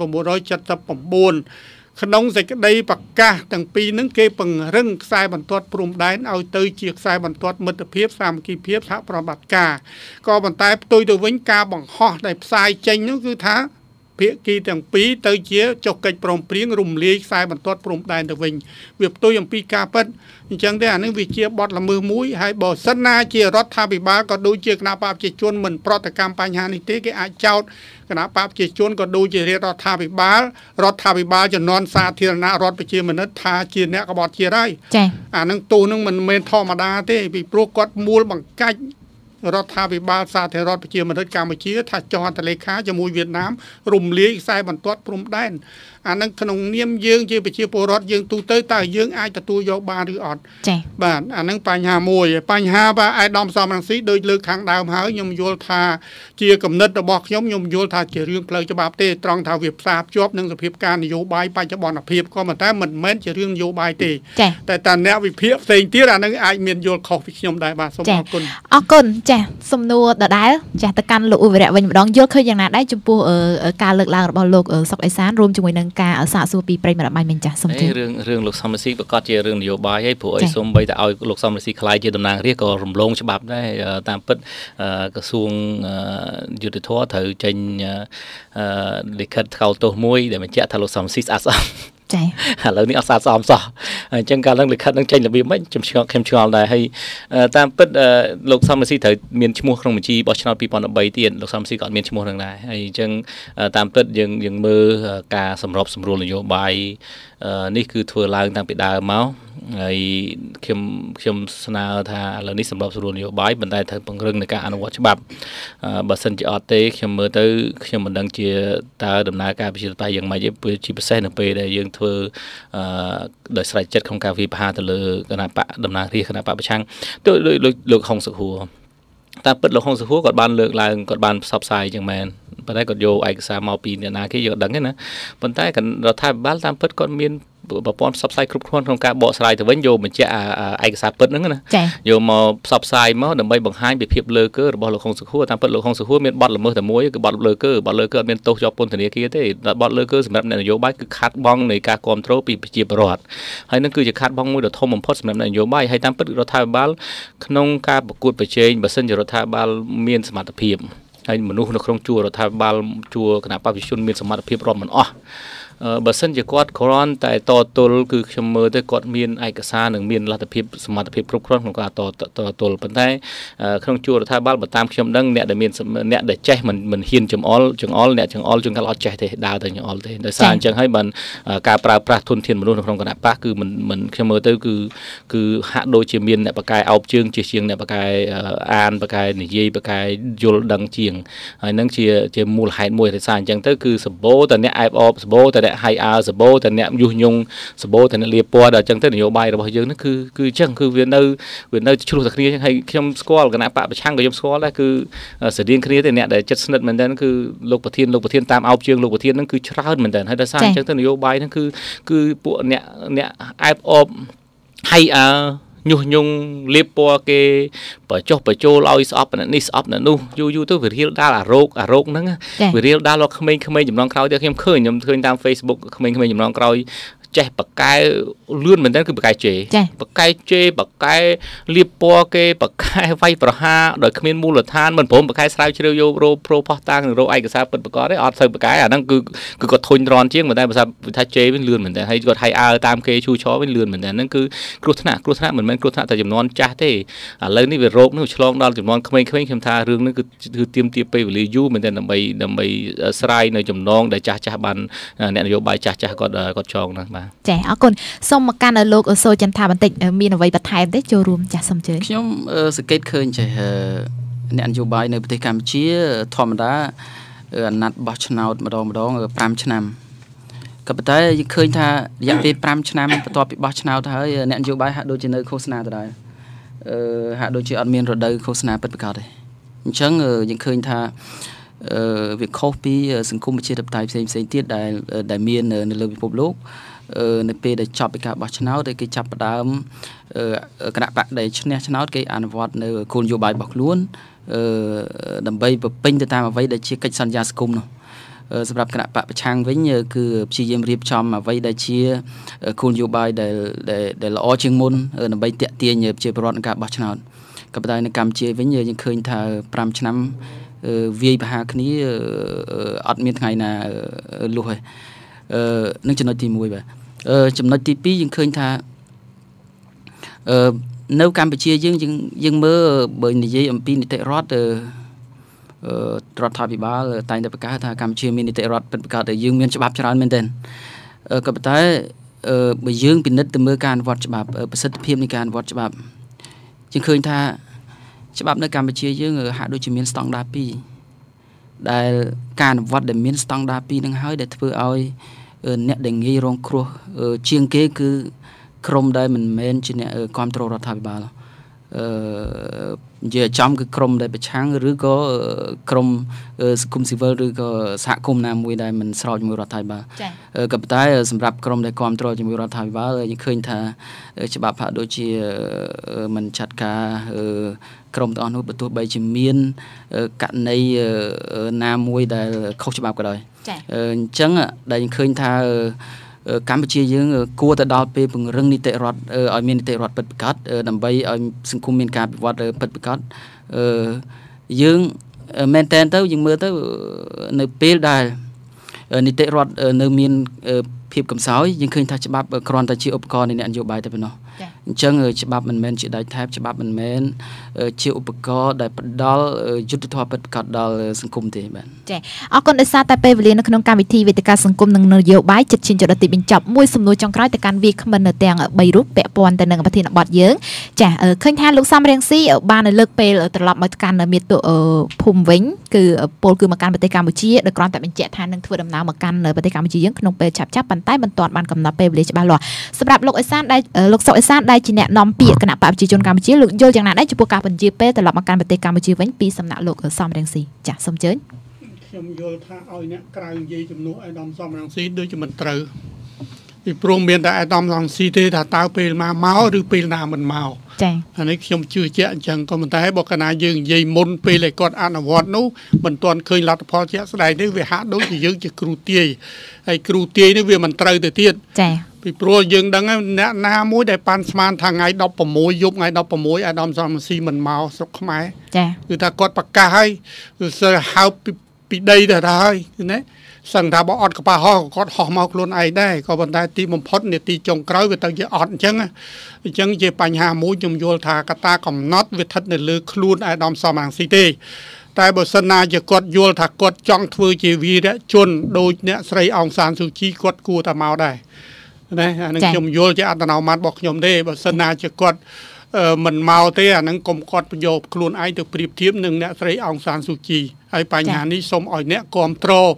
1979ក្នុងសេចក្តីប្រកាសទាំងពីរនឹងគេពង្រឹងខ្សែបន្ទាត់ព្រំដែនឲ្យទៅជាខ្សែបន្ទាត់មិត្តភាពសាមគ្គីភាពសហប្រតិបត្តិការក៏ប៉ុន្តែផ្ទុយទៅវិញការបង្ហោះដែលផ្សាយចេញនោះគឺថាភាគីទាំងពីរទៅជាចុះកិច្ចព្រមព្រៀងរំលាយខ្សែបន្ទាត់ព្រំដែនទៅវិញវាផ្ទុយអំពីការពិតអញ្ចឹងទេអានេះវាជាបទល្មើសមួយហើយបើសិនណាជារដ្ឋាភិបាលក៏ដូចជាគណៈបកប្រជាជនមិនប្រតិកម្មបញ្ហានេះទេគេអាចចោទគណៈបកប្រជាជនក៏ដូចជារដ្ឋាភិបាលជំនាន់សាធារណរដ្ឋប្រជាមានិតថាជាអ្នកក្បត់ជាតិហើយចា៎អានឹងទោសនឹងមិនមែនធម្មតាទេពីព្រោះគាត់មូលបង្កាច់រដ្ឋាភិបាលសាធារណរដ្ឋប្រជាមានិតកម្ពុជាថាចុះហត្ថលេខាជាមួយវៀតណាមរំលាយខ្សែបន្ទាត់ព្រំដែនអានឹងក្នុងនាមយើងជាប្រជាពលរដ្ឋយើងទូទៅតើយើងអាចទទួលយកបានឬអត់ចា៎បាទអានឹងបញ្ហាមួយបញ្ហាបាទអាយដាមសំរងស៊ីដូចលើកខាងដើមហើយខ្ញុំយល់ថាជាគំនិតរបស់ខ្ញុំយល់ថាជារឿងផ្លូវច្បាប់ទេត្រង់ថាវាផ្សារភ្ជាប់នឹងសភាពការនយោបាយបច្ចុប្បន្នភាពក៏ប៉ុន្តែមិនមែនជារឿងនយោបាយទេតែតាអ្នកវិភាគផ្សេងទៀតអានឹងអាចមានយល់ខុសពីខ្ញុំដែរបាទសូមអរគុណចា៎សំណួរដដែលចាស់ទៅកាន់លោកឧបរៈវិញម្ដងយល់ឃើញយ៉ាងណាដែរចំពោះការលើកឡើងរបស់លោកសុកអេសានរួមជាមួយនឹងការសាកសួរពីប្រិយមិត្តបាយមិញចាស់សូមជឿរឿងលោកសំរងស៊ីប្រកាសជារឿងនយោបាយហើយព្រោះអីសូម្បីតែឲ្យលោកសំរងស៊ីខ្លាយជាតំណាងរាស្ត្រក៏រំលងច្បាប់ដែរតាមពិតក្រសួងយុទ្ធភ័ពត្រូវចេញលិខិតថ្កោលទោសមួយដែលបញ្ជាក់ថាលោកសំរងស៊ីស្អាតស្អំចា៎ឥឡូវនេះអត់ស្អាតស្អំសោះអញ្ចឹងកាលឡើងលិខិតនឹងចេញរបៀបម៉េចខ្ញុំឆ្ងល់ដែរហើយតាមពិតលោកសំរងស៊ីត្រូវមានឈ្មោះក្នុងបញ្ជីបោះឆ្នោត2013ទៀតលោកសំរងស៊ីក៏អត់មានឈ្មោះនឹងដែរហើយអញ្ចឹងតាមពិតយើងមើលការសម្របសម្រួលនយោបាយនេះគឺធ្វើឡើងតាំងពីដើមមកហើយខ្ញុំស្នើថាឥឡូវនេះសម្របសម្រួលនយោបាយប៉ុន្តែត្រូវពង្រឹងនៃការអនុវត្តច្បាប់បើសិនជាអត់ទេខ្ញុំមើលទៅខ្ញុំមិនដឹងជាតើដំណើរការប្រជាធិបតេយ្យយ៉ាងម៉េចទេជាពិសេសនៅពេលដែលយើងធ្វើដោយស្រេចចិត្តក្នុងការវិភាគទៅលើគណៈបកតំណាងរាស្ត្រគណៈបកប្រឆាំងទៅលោកហុងសុខួរតាមពិតលោកហុងសុខួរគាត់បានលើកឡើងគាត់បានផ្សព្វផ្សាយចឹងមែនប៉ុន្តែគាត់យកឯកសារមកពីអ្នកណាគេយើងអត់ដឹងទេណាប៉ុន្តែរដ្ឋាភិបាលតាមពិតគាត់មានប្រព័ន្ធផ្សព្វផ្សាយគ្រប់គ្រាន់ក្នុងការបកស្រាយទៅវិញយកបញ្ជាក់ឯកសារពិតហ្នឹងណាយកមកផ្សព្វផ្សាយមកដើម្បីបង្ហាញពីភាពលើកើរបស់លោកហុងសុខួរតាមពិតលោកហុងសុខួរមានបទល្មើសតែមួយគឺបទលើកើអត់មានទោសជាប់ពន្ធនាគារទេបទលើកើសម្រាប់អ្នកនយោបាយគឺខាត់បងនៃការគ្រប់គ្រងពីប្រជាពលរដ្ឋហើយនឹងគឺជាខាត់បងមួយដ៏ធំបំផុតសម្រាប់អ្នកនយោបាយហើយតាមពិតរដ្ឋាភិបាលក្នុងការប្រកួតប្រជែងបើសិនជារដ្ឋាភិបាលមានសមត្ថភាពហើយមនុស្សនៅក្នុងជួររដ្ឋាភិបាលជួរគណៈបព្វជិជនមានសមត្ថភាពរាប់មិនអស់បើសិនជាគាត់គ្រាន់តែតទល់គឺខ្ញុំមើលទៅគាត់មានឯកសារនិងមានលទ្ធភាពសមត្ថភាពគ្រប់គ្រាន់ក្នុងការតទល់ប៉ុន្តែក្នុងជួររដ្ឋាភិបាលបើតាមខ្ញុំដឹងអ្នកដែលចេះមិនហ៊ានចង្អុលអ្នកចង្អុលជួនកាលអត់ចេះទេដើរទៅចង្អុលទេដោយសារអញ្ចឹងហើយបានការប្រើប្រាស់ធនធានមនុស្សនៅក្នុងគណៈបកគឺមិនខ្ញុំមើលទៅគឺហាក់ដូចជាមានអ្នកបកកែអោបជើងជាងអ្នកបកកែអានបកកែនិយាយបកកែយល់ដឹងជាងហើយនឹងជាមូលហេតុមួយដោយសារអញ្ចឹងទៅគឺសម្បូរតែអ្នកអែបអបសម្បូរតែតែហៃអើសបោតែអ្នកយុះញងសបោតែអ្នកលាពណ៌ដល់អញ្ចឹងទៅនយោបាយរបស់យើងហ្នឹងគឺអញ្ចឹងគឺវានៅឆ្លោះតែគ្នាអញ្ចឹងហើយខ្ញុំស្គាល់គណៈបកប្រឆាំងក៏ខ្ញុំស្គាល់ដែរគឺស្តៀងគ្នាទេអ្នកដែលចិត្តស្និទ្ធមែនតើគឺលោកប្រធានតាមអោបជើងលោកប្រធានហ្នឹងគឺច្រើនមែនតើហើយដោយសារអញ្ចឹងទៅនយោបាយហ្នឹងគឺពួកអ្នកអែបអបហៃអើញុះញង់លៀបពណ៌គេបញ្ចុះបញ្ចូលឲ្យស្អប់នេះស្អប់នោះយូរទៅវារៀលដាល់អារោគហ្នឹងវារៀលដាល់ដល់ក្មេងៗចំណងក្រោយទៅខ្ញុំឃើញតាម Facebook ក្មេងៗចំណងក្រោយចេះបកែលឿនមែនតើគឺបកែជេបកែលៀបពណ៌គេបកែវាយប្រហារដោយគ្មានមូលដ្ឋានមិនព្រមបកែស្រាវជ្រាវយករោប្រូផោះតាំងនិងរោឯកសារពិតប្រាកដទេអត់សូវបកែអាហ្នឹងគឺគាត់ធុញទ្រាន់ជាងមែនតើភាសាថាជេវិញលឿនមែនតើហើយគាត់ហៃអើតាមគេឈូឆវិញលឿនមែនតើហ្នឹងគឺគ្រោះថ្នាក់មិនមែនគ្រោះថ្នាក់តែចំនួនចាស់ទេឥឡូវនេះវារោគនេះឆ្លងដល់ចំនួនក្មេងៗខ្ញុំថារឿងនេះគឺទាមទារពេលវេលាយូរមែនតើដើម្បីស្រាយនៅចំណងដែលចាស់បានអ្នកនយោបាយចាស់គាត់ចងហ្នឹងបាទចាអរគុណសូមមកកាន់លោកសូចន្ទថាបន្តិចមានអ្វីបន្ថែមទេចូលរួមចាស់សូមជើញខ្ញុំសង្កេតឃើញចេះអ្នកនយោបាយនៅប្រទេសកម្ពុជាធម្មតាអាណត្តិបោះឆ្នោតម្ដង5ឆ្នាំក៏ប៉ុន្តែយើងឃើញថារយៈពេល5ឆ្នាំបន្ទាប់ពីបោះឆ្នោតហើយអ្នកនយោបាយហាក់ដូចជានៅឃោសនាដដែលហាក់ដូចជាអត់មានរដូវឃោសនាពិតប្រាកដទេអញ្ចឹងយើងឃើញថាវាខុសពីសង្គមប្រជាធិបតេយ្យផ្សេងទៀតដែលមាននៅលើពិភពលោកនៅពេលដែលចប់ពីការបោះឆ្នោតគេចាប់ផ្ដើមគណៈបកដែលឈ្នះឆ្នោតគេអនុវត្តនៅគោលនយោបាយរបស់ខ្លួនដើម្បីបំពេញទៅតាមអ្វីដែលជាកិច្ចសន្យាសង្គមនោះសម្រាប់គណៈបកប្រឆាំងវិញគឺព្យាយាមរៀបចំអ្វីដែលជាគោលនយោបាយដែលល្អជាងមុនដើម្បីទាក់ទាញប្រជាពលរដ្ឋក្នុងការបោះឆ្នោតក៏ប៉ុន្តែនៅកម្ពុជាវិញយើងឃើញថា5ឆ្នាំវាយប្រហារគ្នាអត់មានថ្ងៃណាលុះទេនឹងចំណុចទី1បាទចំណុចទី2យើងឃើញថានៅកម្ពុជាយើងមើលបើនិយាយអំពីនីតិរដ្ឋរដ្ឋាភិបាលតែងតែប្រកាសថាកម្ពុជាមាននីតិរដ្ឋពិតប្រាកដដែលយើងមានច្បាប់ច្រើនមែនទែនក៏ប៉ុន្តែបើយើងពិនិត្យទៅមើលការអនុវត្តច្បាប់ប្រសិទ្ធភាពនៃការអនុវត្តច្បាប់យើងឃើញថាច្បាប់នៅកម្ពុជាយើងហាក់ដូចជាមានស្តង់ដារ2ដែលការអនុវត្តដែលមានស្តង់ដារ2នឹងហើយដែលធ្វើឲ្យអ្នកដែលងាយរងគ្រោះជាងគេគឺក្រុមដែលមិនមែនជាអ្នកគ្រប់គ្រងរដ្ឋាភិបាលនិយាយចំគឺក្រុមដែលប្រឆាំងឬក៏ក្រុមសង្គមស៊ីវិលឬក៏សហគមន៍ណាមួយដែលមិនស្របជាមួយរដ្ឋាភិបាលក៏ប៉ុន្តែសម្រាប់ក្រុមដែលគ្រប់គ្រងជាមួយរដ្ឋាភិបាលយើងឃើញថាច្បាប់ហាក់ដូចជាមិនចាត់ការក្រុមទាំងអស់នោះបើទោះបីជាមានករណីណាមួយដែលខុសច្បាប់ក៏ដោយអញ្ចឹងដែលយើងឃើញថាកម្ពុជាយើងគួរទៅដល់ពេលពង្រឹងនីតិរដ្ឋឲ្យមាននីតិរដ្ឋពិតប្រាកដដើម្បីឲ្យសង្គមមានការវិវត្តពិតប្រាកដយើងមែនតើទៅយើងមើលទៅនៅពេលដែលនីតិរដ្ឋនៅមានភាពកំសោយយើងឃើញថាច្បាប់គ្រាន់តែជាឧបករណ៍នៃអ្នកនយោបាយតែប៉ុណ្ណោះអញ្ចឹងច្បាប់មិនមែនជាដៃថែបច្បាប់មិនមែនជាឧបករណ៍ដែលផ្ដល់យុត្តិធម៌ពិតប្រាកដដល់សង្គមទេបាទចាអរគុណដោយសារតែពេលវេលានៅក្នុងកម្មវិធីវេទិកាសង្គមនិងនយោបាយជិតឈានចូលដល់ទីបញ្ចប់មួយសំណួរចុងក្រោយទៅកាន់វាគ្មិនទាំង3រូបពាក់ព័ន្ធទៅនឹងប្រធានបទយើងចាឃើញថាលោកសំរៀងស៊ីបានលើកពេលត្រឡប់មកកាន់មាតុភូមិវិញគឺពលគឺមកកាន់ប្រទេសកម្ពុជាដោយគ្រាន់តែបញ្ជាក់ថានឹងធ្វើដំណើរមកកាន់ប្រទេសកម្ពុជាយើងក្នុងពេលឆាប់ប៉ុន្តែមិនទាន់បានកំណត់ពេលវេលាច្បាស់លាស់សម្រាប់លោកអេសានដែលលោកសុកអេសានដែលជាអ្នកនាំពាក្យគណៈបកប្រជាជនកម្ពុជាលោកយល់យ៉ាងណាដែរចំពោះការបញ្ជាពេលត្រឡប់មកកាន់ប្រទេសកម្ពុជាវិញពីសំណាក់លោកសំរៀងស៊ីចាសូមជើញខ្ញុំយល់ថាឲ្យអ្នកក្រៅនិយាយជំនួសឯកឧត្តមសំរងស៊ីដូចជាមិនត្រូវពីព្រោះមានតែឯកឧត្តមសំរងស៊ីទេថាតើពេលមកឬពេលណាមិនមកចា៎អានេះខ្ញុំជឿជាក់អញ្ចឹងក៏ប៉ុន្តែបើកាលណាយើងនិយាយមុនពេលដែលគាត់អនុវត្តនោះមិនទាន់ឃើញលទ្ធផលជាក់ស្ដែងទេវាហាក់ដូចជាយើងជាគ្រូទាយហើយគ្រូទាយនេះវាមិនត្រូវទៅទៀតចា៎ពីព្រោះយើងដឹងអ្នកណាមួយដែលប៉ាន់ស្មានថាថ្ងៃ16យប់ថ្ងៃ16អាដាមសំស៊ីមិនមកស្រុកខ្មែរចា៎គឺថាគាត់ប្រកាសហើយគឺសើហៅពីដីទៅហើយណាសឹងថាបើអត់កប៉ាល់ហោះគាត់ហោះមកខ្លួនឯងដែរក៏ប៉ុន្តែទីបំផុតនាទីចុងក្រោយវាទៅជាអត់អញ្ចឹងជាបញ្ហាមួយខ្ញុំយល់ថាកត្តាកំណត់វាស្ថិតនៅលើខ្លួនអាដាមសំរងស៊ីទេតែបើសិនណាជាគាត់យល់ថាគាត់ចង់ធ្វើជាវីរៈជនដោយអ្នកស្រីអង្សានស៊ូជីគាត់គួរតែមកដែរណាអានឹងខ្ញុំយល់ជាអត្តនោម័តរបស់ខ្ញុំទេបើសិនណាជាគាត់មិនមកទេអានឹងកុំគាត់ប្រយោគខ្លួនឯងទៅប្រៀបធៀបនឹងអ្នកស្រីអង្សានស៊ូជីហើយបញ្ហានេះសូមឲ្យអ្នកគ្រប់គ្រង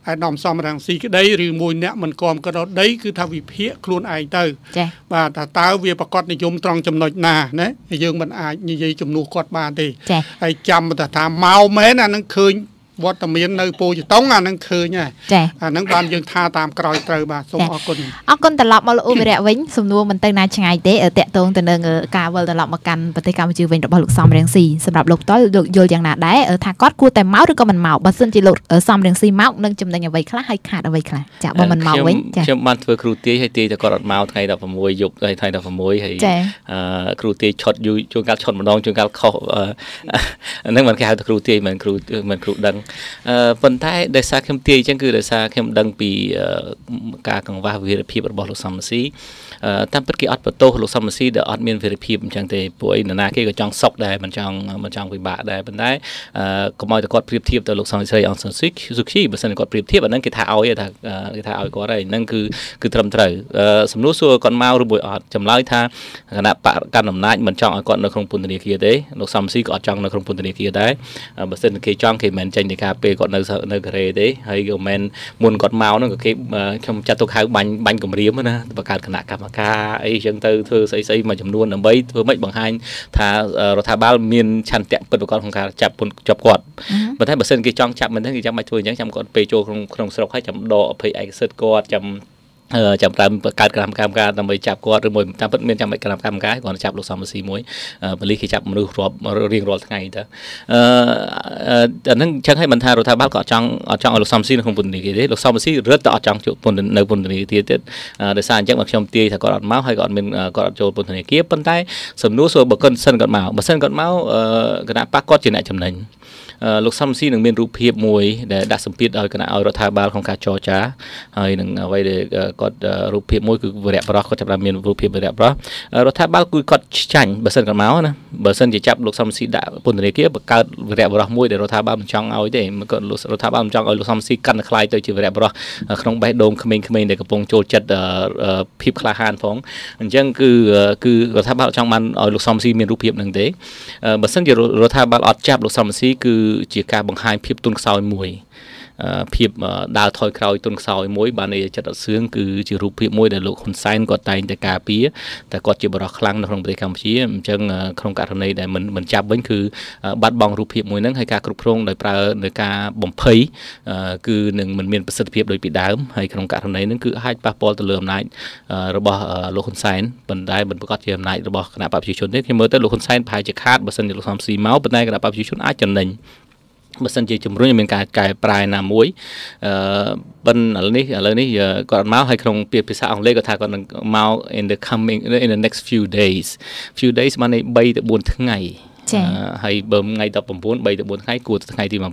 អាដាមសំរងស៊ីក្តីឬមួយអ្នកមិនគាំក៏ដល់ដីគឺថាវិភាគខ្លួនឯងទៅបាទថាតើវាប្រកបនិយមត្រង់ចំណុចណាណាយើងមិនអាចនិយាយជំនួសគាត់បានទេហើយចាំថាមកមែនអានឹងឃើញវត្តមាននៅពោធិ៍តុងអានឹងឃើញហើយអានឹងបានយើងថាតាមក្រោយត្រូវបាទសូមអរគុណត្រឡប់មកលោកអ៊ូវិរៈវិញសំណួរមិនទៅណាឆ្ងាយទេតាក់ទងទៅនឹងការវិលត្រឡប់មកកាន់ប្រទេសកម្ពុជាវិញរបស់លោកសំរងស៊ីសម្រាប់លោកផ្ទាល់លោកយល់យ៉ាងណាដែរថាគាត់គួរតែមកឬក៏មិនមកបើសិនជាលោកសំរងស៊ីមកនឹងចំណេញអ្វីខ្លះហើយខាតអ្វីខ្លះចាបើមិនមកវិញចាខ្ញុំបានធ្វើគ្រូទាយហើយទាយតែគាត់អត់មកថ្ងៃ16យប់ថ្ងៃ16ហើយគ្រូទាយឆុតយូរជួនកាលឆុតម្ដងជួនកាលខុសហ្នឹងមិនគេហៅថាគ្រូទាយមិនគ្រូដឹងប៉ុន្តែដោយសារខ្ញុំទាយអញ្ចឹងគឺដោយសារខ្ញុំដឹងពីការកង្វះវីរភាពរបស់លោកសំរងស៊ីតាមពិតគេអត់បន្ទោសលោកសំរងស៊ីដែលអត់មានវីរភាពអញ្ចឹងទេពួកអីនរណាគេក៏ចង់សុកដែរមិនចង់ពិបាកដែរប៉ុន្តែកុំឲ្យតែគាត់ប្រៀបធៀបទៅលោកសំរងស៊ីអង្សស៊ូគីបើសិនគាត់ប្រៀបធៀបអាហ្នឹងគេថាឲ្យគាត់ហើយហ្នឹងគឺត្រឹមត្រូវសំណួរសួរគាត់មកឬមួយអត់ចម្លើយថាគណៈបកកាន់អំណាចមិនចង់ឲ្យគាត់នៅក្នុងពន្ធនាគារទេលោកសំរងស៊ីក៏អត់ចង់នៅក្នុងពន្ធនាគារដែរបើសិនគេចង់គេមិនចេញទៅការពេលគាត់នៅកូរ៉េទេហើយក៏មិនមុនគាត់មកហ្នឹងក៏គេខ្ញុំចាត់ទុកហៅបាញ់គម្រាមណាបង្កើតគណៈកម្មការអីចឹងទៅធ្វើស្អីមួយចំនួនដើម្បីធ្វើម៉េចបង្ហាញថារដ្ឋាភិបាលមានឆន្ទៈពិតប្រាកដក្នុងការចាប់គាត់ប៉ុន្តែបើសិនគេចង់ចាប់មិនហ្នឹងគេចាំបាច់ធ្វើអញ្ចឹងចាំគាត់ពេលចូលក្នុងស្រុកហើយចាំដកអភ័យឯកសិទ្ធិគាត់ចាំប្រើបង្កើតគណៈកម្មការដើម្បីចាប់គាត់ឬមួយតាមពិតមានចាំបាច់គណៈកម្មការគាត់ចាប់លោកសំរងស៊ីមួយប៉ូលីសគេចាប់មនុស្សរាប់រៀងរាល់ថ្ងៃទៅអាហ្នឹងចឹងហើយមិនថារដ្ឋាភិបាលក៏អត់ចង់ឲ្យលោកសំរងស៊ីនៅក្នុងពន្ធនាគារទេលោកសំរងស៊ីរឹតតែអត់ចង់ចូលនៅពន្ធនាគារទៀតដោយសារអញ្ចឹងមកខ្ញុំទាយថាគាត់អត់មកហើយគាត់អត់ចូលពន្ធនាគារប៉ុន្តែសំណួរសួរបើគាត់សិនគាត់មកបើសិនគាត់មកគណៈបកគាត់ជាអ្នកចំណេញលោកសំរងស៊ីនឹងមានរូបភាពមួយដែលដាក់សម្ពាធឲ្យគណៈឲ្យរដ្ឋាភិបាលក្នុងការចរចាហើយនឹងអ្វីដែលគាត់រូបភាពមួយគឺវរៈបរោះគាត់ចាប់បានមានរូបភាពវរៈបរោះរដ្ឋាភិបាលគឺគាត់ចាញ់បើសិនគាត់មកណាបើសិនជាចាប់លោកសំរងស៊ីដាក់ពន្ធនាគារបង្កើតវរៈបរោះមួយដែលរដ្ឋាភិបាលមិនចង់ឲ្យទេគាត់រដ្ឋាភិបាលមិនចង់ឲ្យលោកសំរងស៊ីកាន់តែខ្លាយទៅជាវរៈបរោះក្នុងបេះដូងក្មេងៗដែលកំពុងចូលចិត្តភាពក្លាហានផងអញ្ចឹងគឺរដ្ឋាភិបាលចង់បានឲ្យលោកសំរងស៊ីមានរូបភាពនឹងទេបើសិនជារដ្ឋាភិបាលអត់ចាប់លោកសំរងស៊ីគឺជាការបង្ហាញភាពទន់ខ្សោយមួយភាពដើរថយក្រោយទន់ខ្សោយមួយបានន័យចិត្តអត់សឿងគឺជារូបភាពមួយដែលលោកហ៊ុនសែនគាត់តែងតែការពារតែគាត់ជាបរិសុទ្ធខ្លាំងនៅក្នុងប្រទេសកម្ពុជាអញ្ចឹងក្នុងករណីដែលមិនចាប់វិញគឺបាត់បង់រូបភាពមួយហ្នឹងហើយការគ្រប់គ្រងដោយប្រើនៅការបំភ័យគឺនឹងមិនមានប្រសិទ្ធភាពដូចពីដើមហើយក្នុងករណីហ្នឹងគឺអាចប៉ះពាល់ទៅលើអំណាចរបស់លោកហ៊ុនសែនប៉ុន្តែមិនប្រកាសជាអំណាចរបស់គណៈបព្វជិជនទេខ្ញុំមើលទៅលោកហ៊ុនសែនប្រហែលជាខាតបើសិនជាលោកសំរងស៊ីមកប៉ុន្តែគណៈបព្វជិជនអាចចំណេញបើសិនជាជំរុញឲ្យមានការកែប្រែណាមួយប៉ុន្តែឥឡូវនេះគាត់មកហើយក្នុងពាក្យភាសាអង់គ្លេសគាត់ថាគាត់នឹងមក in the next few days បានន័យ3 ទៅ 4 ថ្ងៃហើយបើថ្ងៃ19 3 ទៅ 4 ថ្ងៃគួរថ្ងៃទី9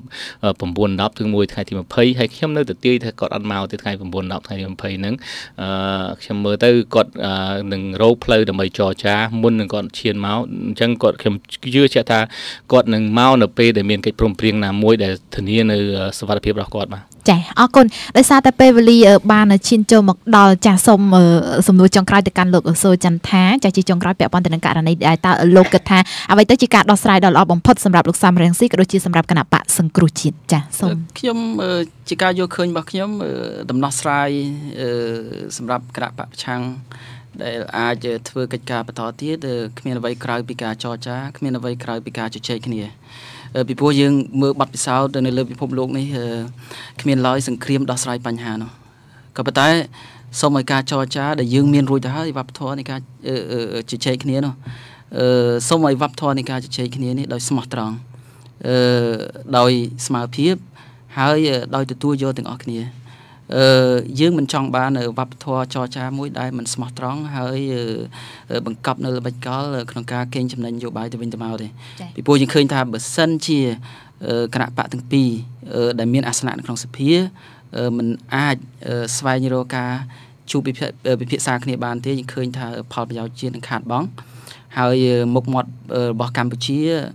10 ឬមួយថ្ងៃទី20ហើយខ្ញុំនៅតែទាយថាគាត់អត់មកទៅថ្ងៃ9 10ថ្ងៃទី20ហ្នឹងខ្ញុំមើលទៅគាត់នឹងរកផ្លូវដើម្បីចរចាមុននឹងគាត់ឈានមកអញ្ចឹងខ្ញុំជឿជាក់ថាគាត់នឹងមកនៅពេលដែលមានកិច្ចព្រមព្រៀងណាមួយដែលធានានៅសុវត្ថិភាពរបស់គាត់បាទចាអរគុណដោយសារតែពេលវេលាបានឈានចូលមកដល់ចាស់សុំសំណួរចុងក្រោយទៅកាន់លោកសូចន្ទថាចាជាចុងក្រោយពាក់ព័ន្ធទៅនឹងករណីដែលតើលោកគិតថាអ្វីទៅជាការដោះស្រាយដ៏ល្អបំផុតសម្រាប់លោកសំរងស៊ីក៏ដូចជាសម្រាប់គណៈបកសង្គ្រោះជាតិចាសូមខ្ញុំជាការយល់ឃើញរបស់ខ្ញុំដំណោះស្រាយសម្រាប់គណៈបកប្រឆាំងដែលអាចធ្វើកិច្ចការបន្តទៀតគ្មានអ្វីក្រៅពីការចរចាគ្មានអ្វីក្រៅពីការជជែកគ្នាពីព្រោះយើងមើលបទពិសោធន៍នៅលើពិភពលោកនេះគ្មានឡើយសង្គ្រាមដោះស្រាយបញ្ហានោះក៏ប៉ុន្តែសូមឲ្យការចរចាដែលយើងមានរួចទៅហើយវប្បធម៌នៃការជជែកគ្នានោះសូមឲ្យវប្បធម៌នៃការជជែកគ្នានេះដោយស្មោះត្រង់ដោយស្មារតីហើយដោយទទួលយកទាំងអស់គ្នាយើងមិនចង់បានវប្បធម៌ចរចាមួយដែលមិនស្មោះត្រង់ហើយបង្កប់នៅល្បិចកលក្នុងការកេងចំណេញនយោបាយទៅវិញទៅមកទេពីព្រោះយើងឃើញថាបើសិនជាគណៈបកទាំងពីរដែលមានអាសនៈនៅក្នុងសភាមិនអាចស្វែងរកការជួបពិភាក្សាគ្នាបានទេយើងឃើញថាផលប្រយោជន៍ជាតិនឹងខាតបង់ហើយមុខមាត់របស់កម្ពុជា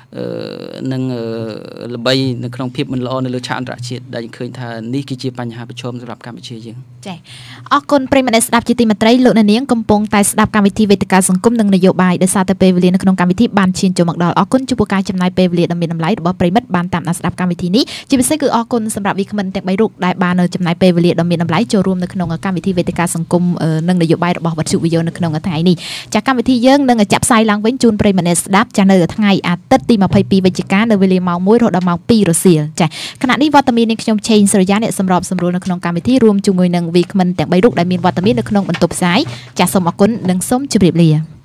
នឹងល្បីនៅក្នុងភាពមិនល្អនៅលើឆាកអន្តរជាតិដែលឃើញថានេះគឺជាបញ្ហាប្រឈមសម្រាប់កម្ពុជាយើងចា៎អរគុណប្រិយមិត្តអ្នកស្ដាប់ជាទីមេត្រីលោកអ្នកនាងកំពុងតែស្ដាប់កម្មវិធីវេទិកាសង្គមនិងនយោបាយដោយសារតែពេលវេលានៅក្នុងកម្មវិធីបានឈានចូលមកដល់អរគុណចំពោះការចំណាយពេលវេលាដ៏មានតម្លៃរបស់ប្រិយមិត្តបានតាមដានស្ដាប់កម្មវិធីនេះជាពិសេសគឺអរគុណសម្រាប់វាគ្មិនទាំង3រូបដែលបានចំណាយពេលវេលាដ៏មានតម្លៃចូលរួមនៅក្នុងកម្មវិធីវេទិកាសង្គមនិងនយោបាយរបស់វិទ្យុវិទ្យុនៅក្នុងថ្ងៃនេះចា៎កម្មវិធីយើងនឹងចាក់ផ្សាយឡើងវិញជូនប្រិយមិត្តអ្នកស្ដាប់ចា៎នៅថ្ងៃអាទិត្យទី22វិច្ឆិកានៅវេលាម៉ោង 1 រហូតដល់ម៉ោង 2 រសៀលចា៎ខណៈនេះវត្តមាននាងខ្ញុំឆេងសរិយាអ្នកសម្របសម្រួលនៅក្នុងកម្មវិធីរួមជាមួយនឹងវាគ្មិនទាំង3រូបដែលមានវត្តមាននៅក្នុងបន្ទប់ផ្សាយចា៎សូមអរគុណនិងសូមជម្រាបលា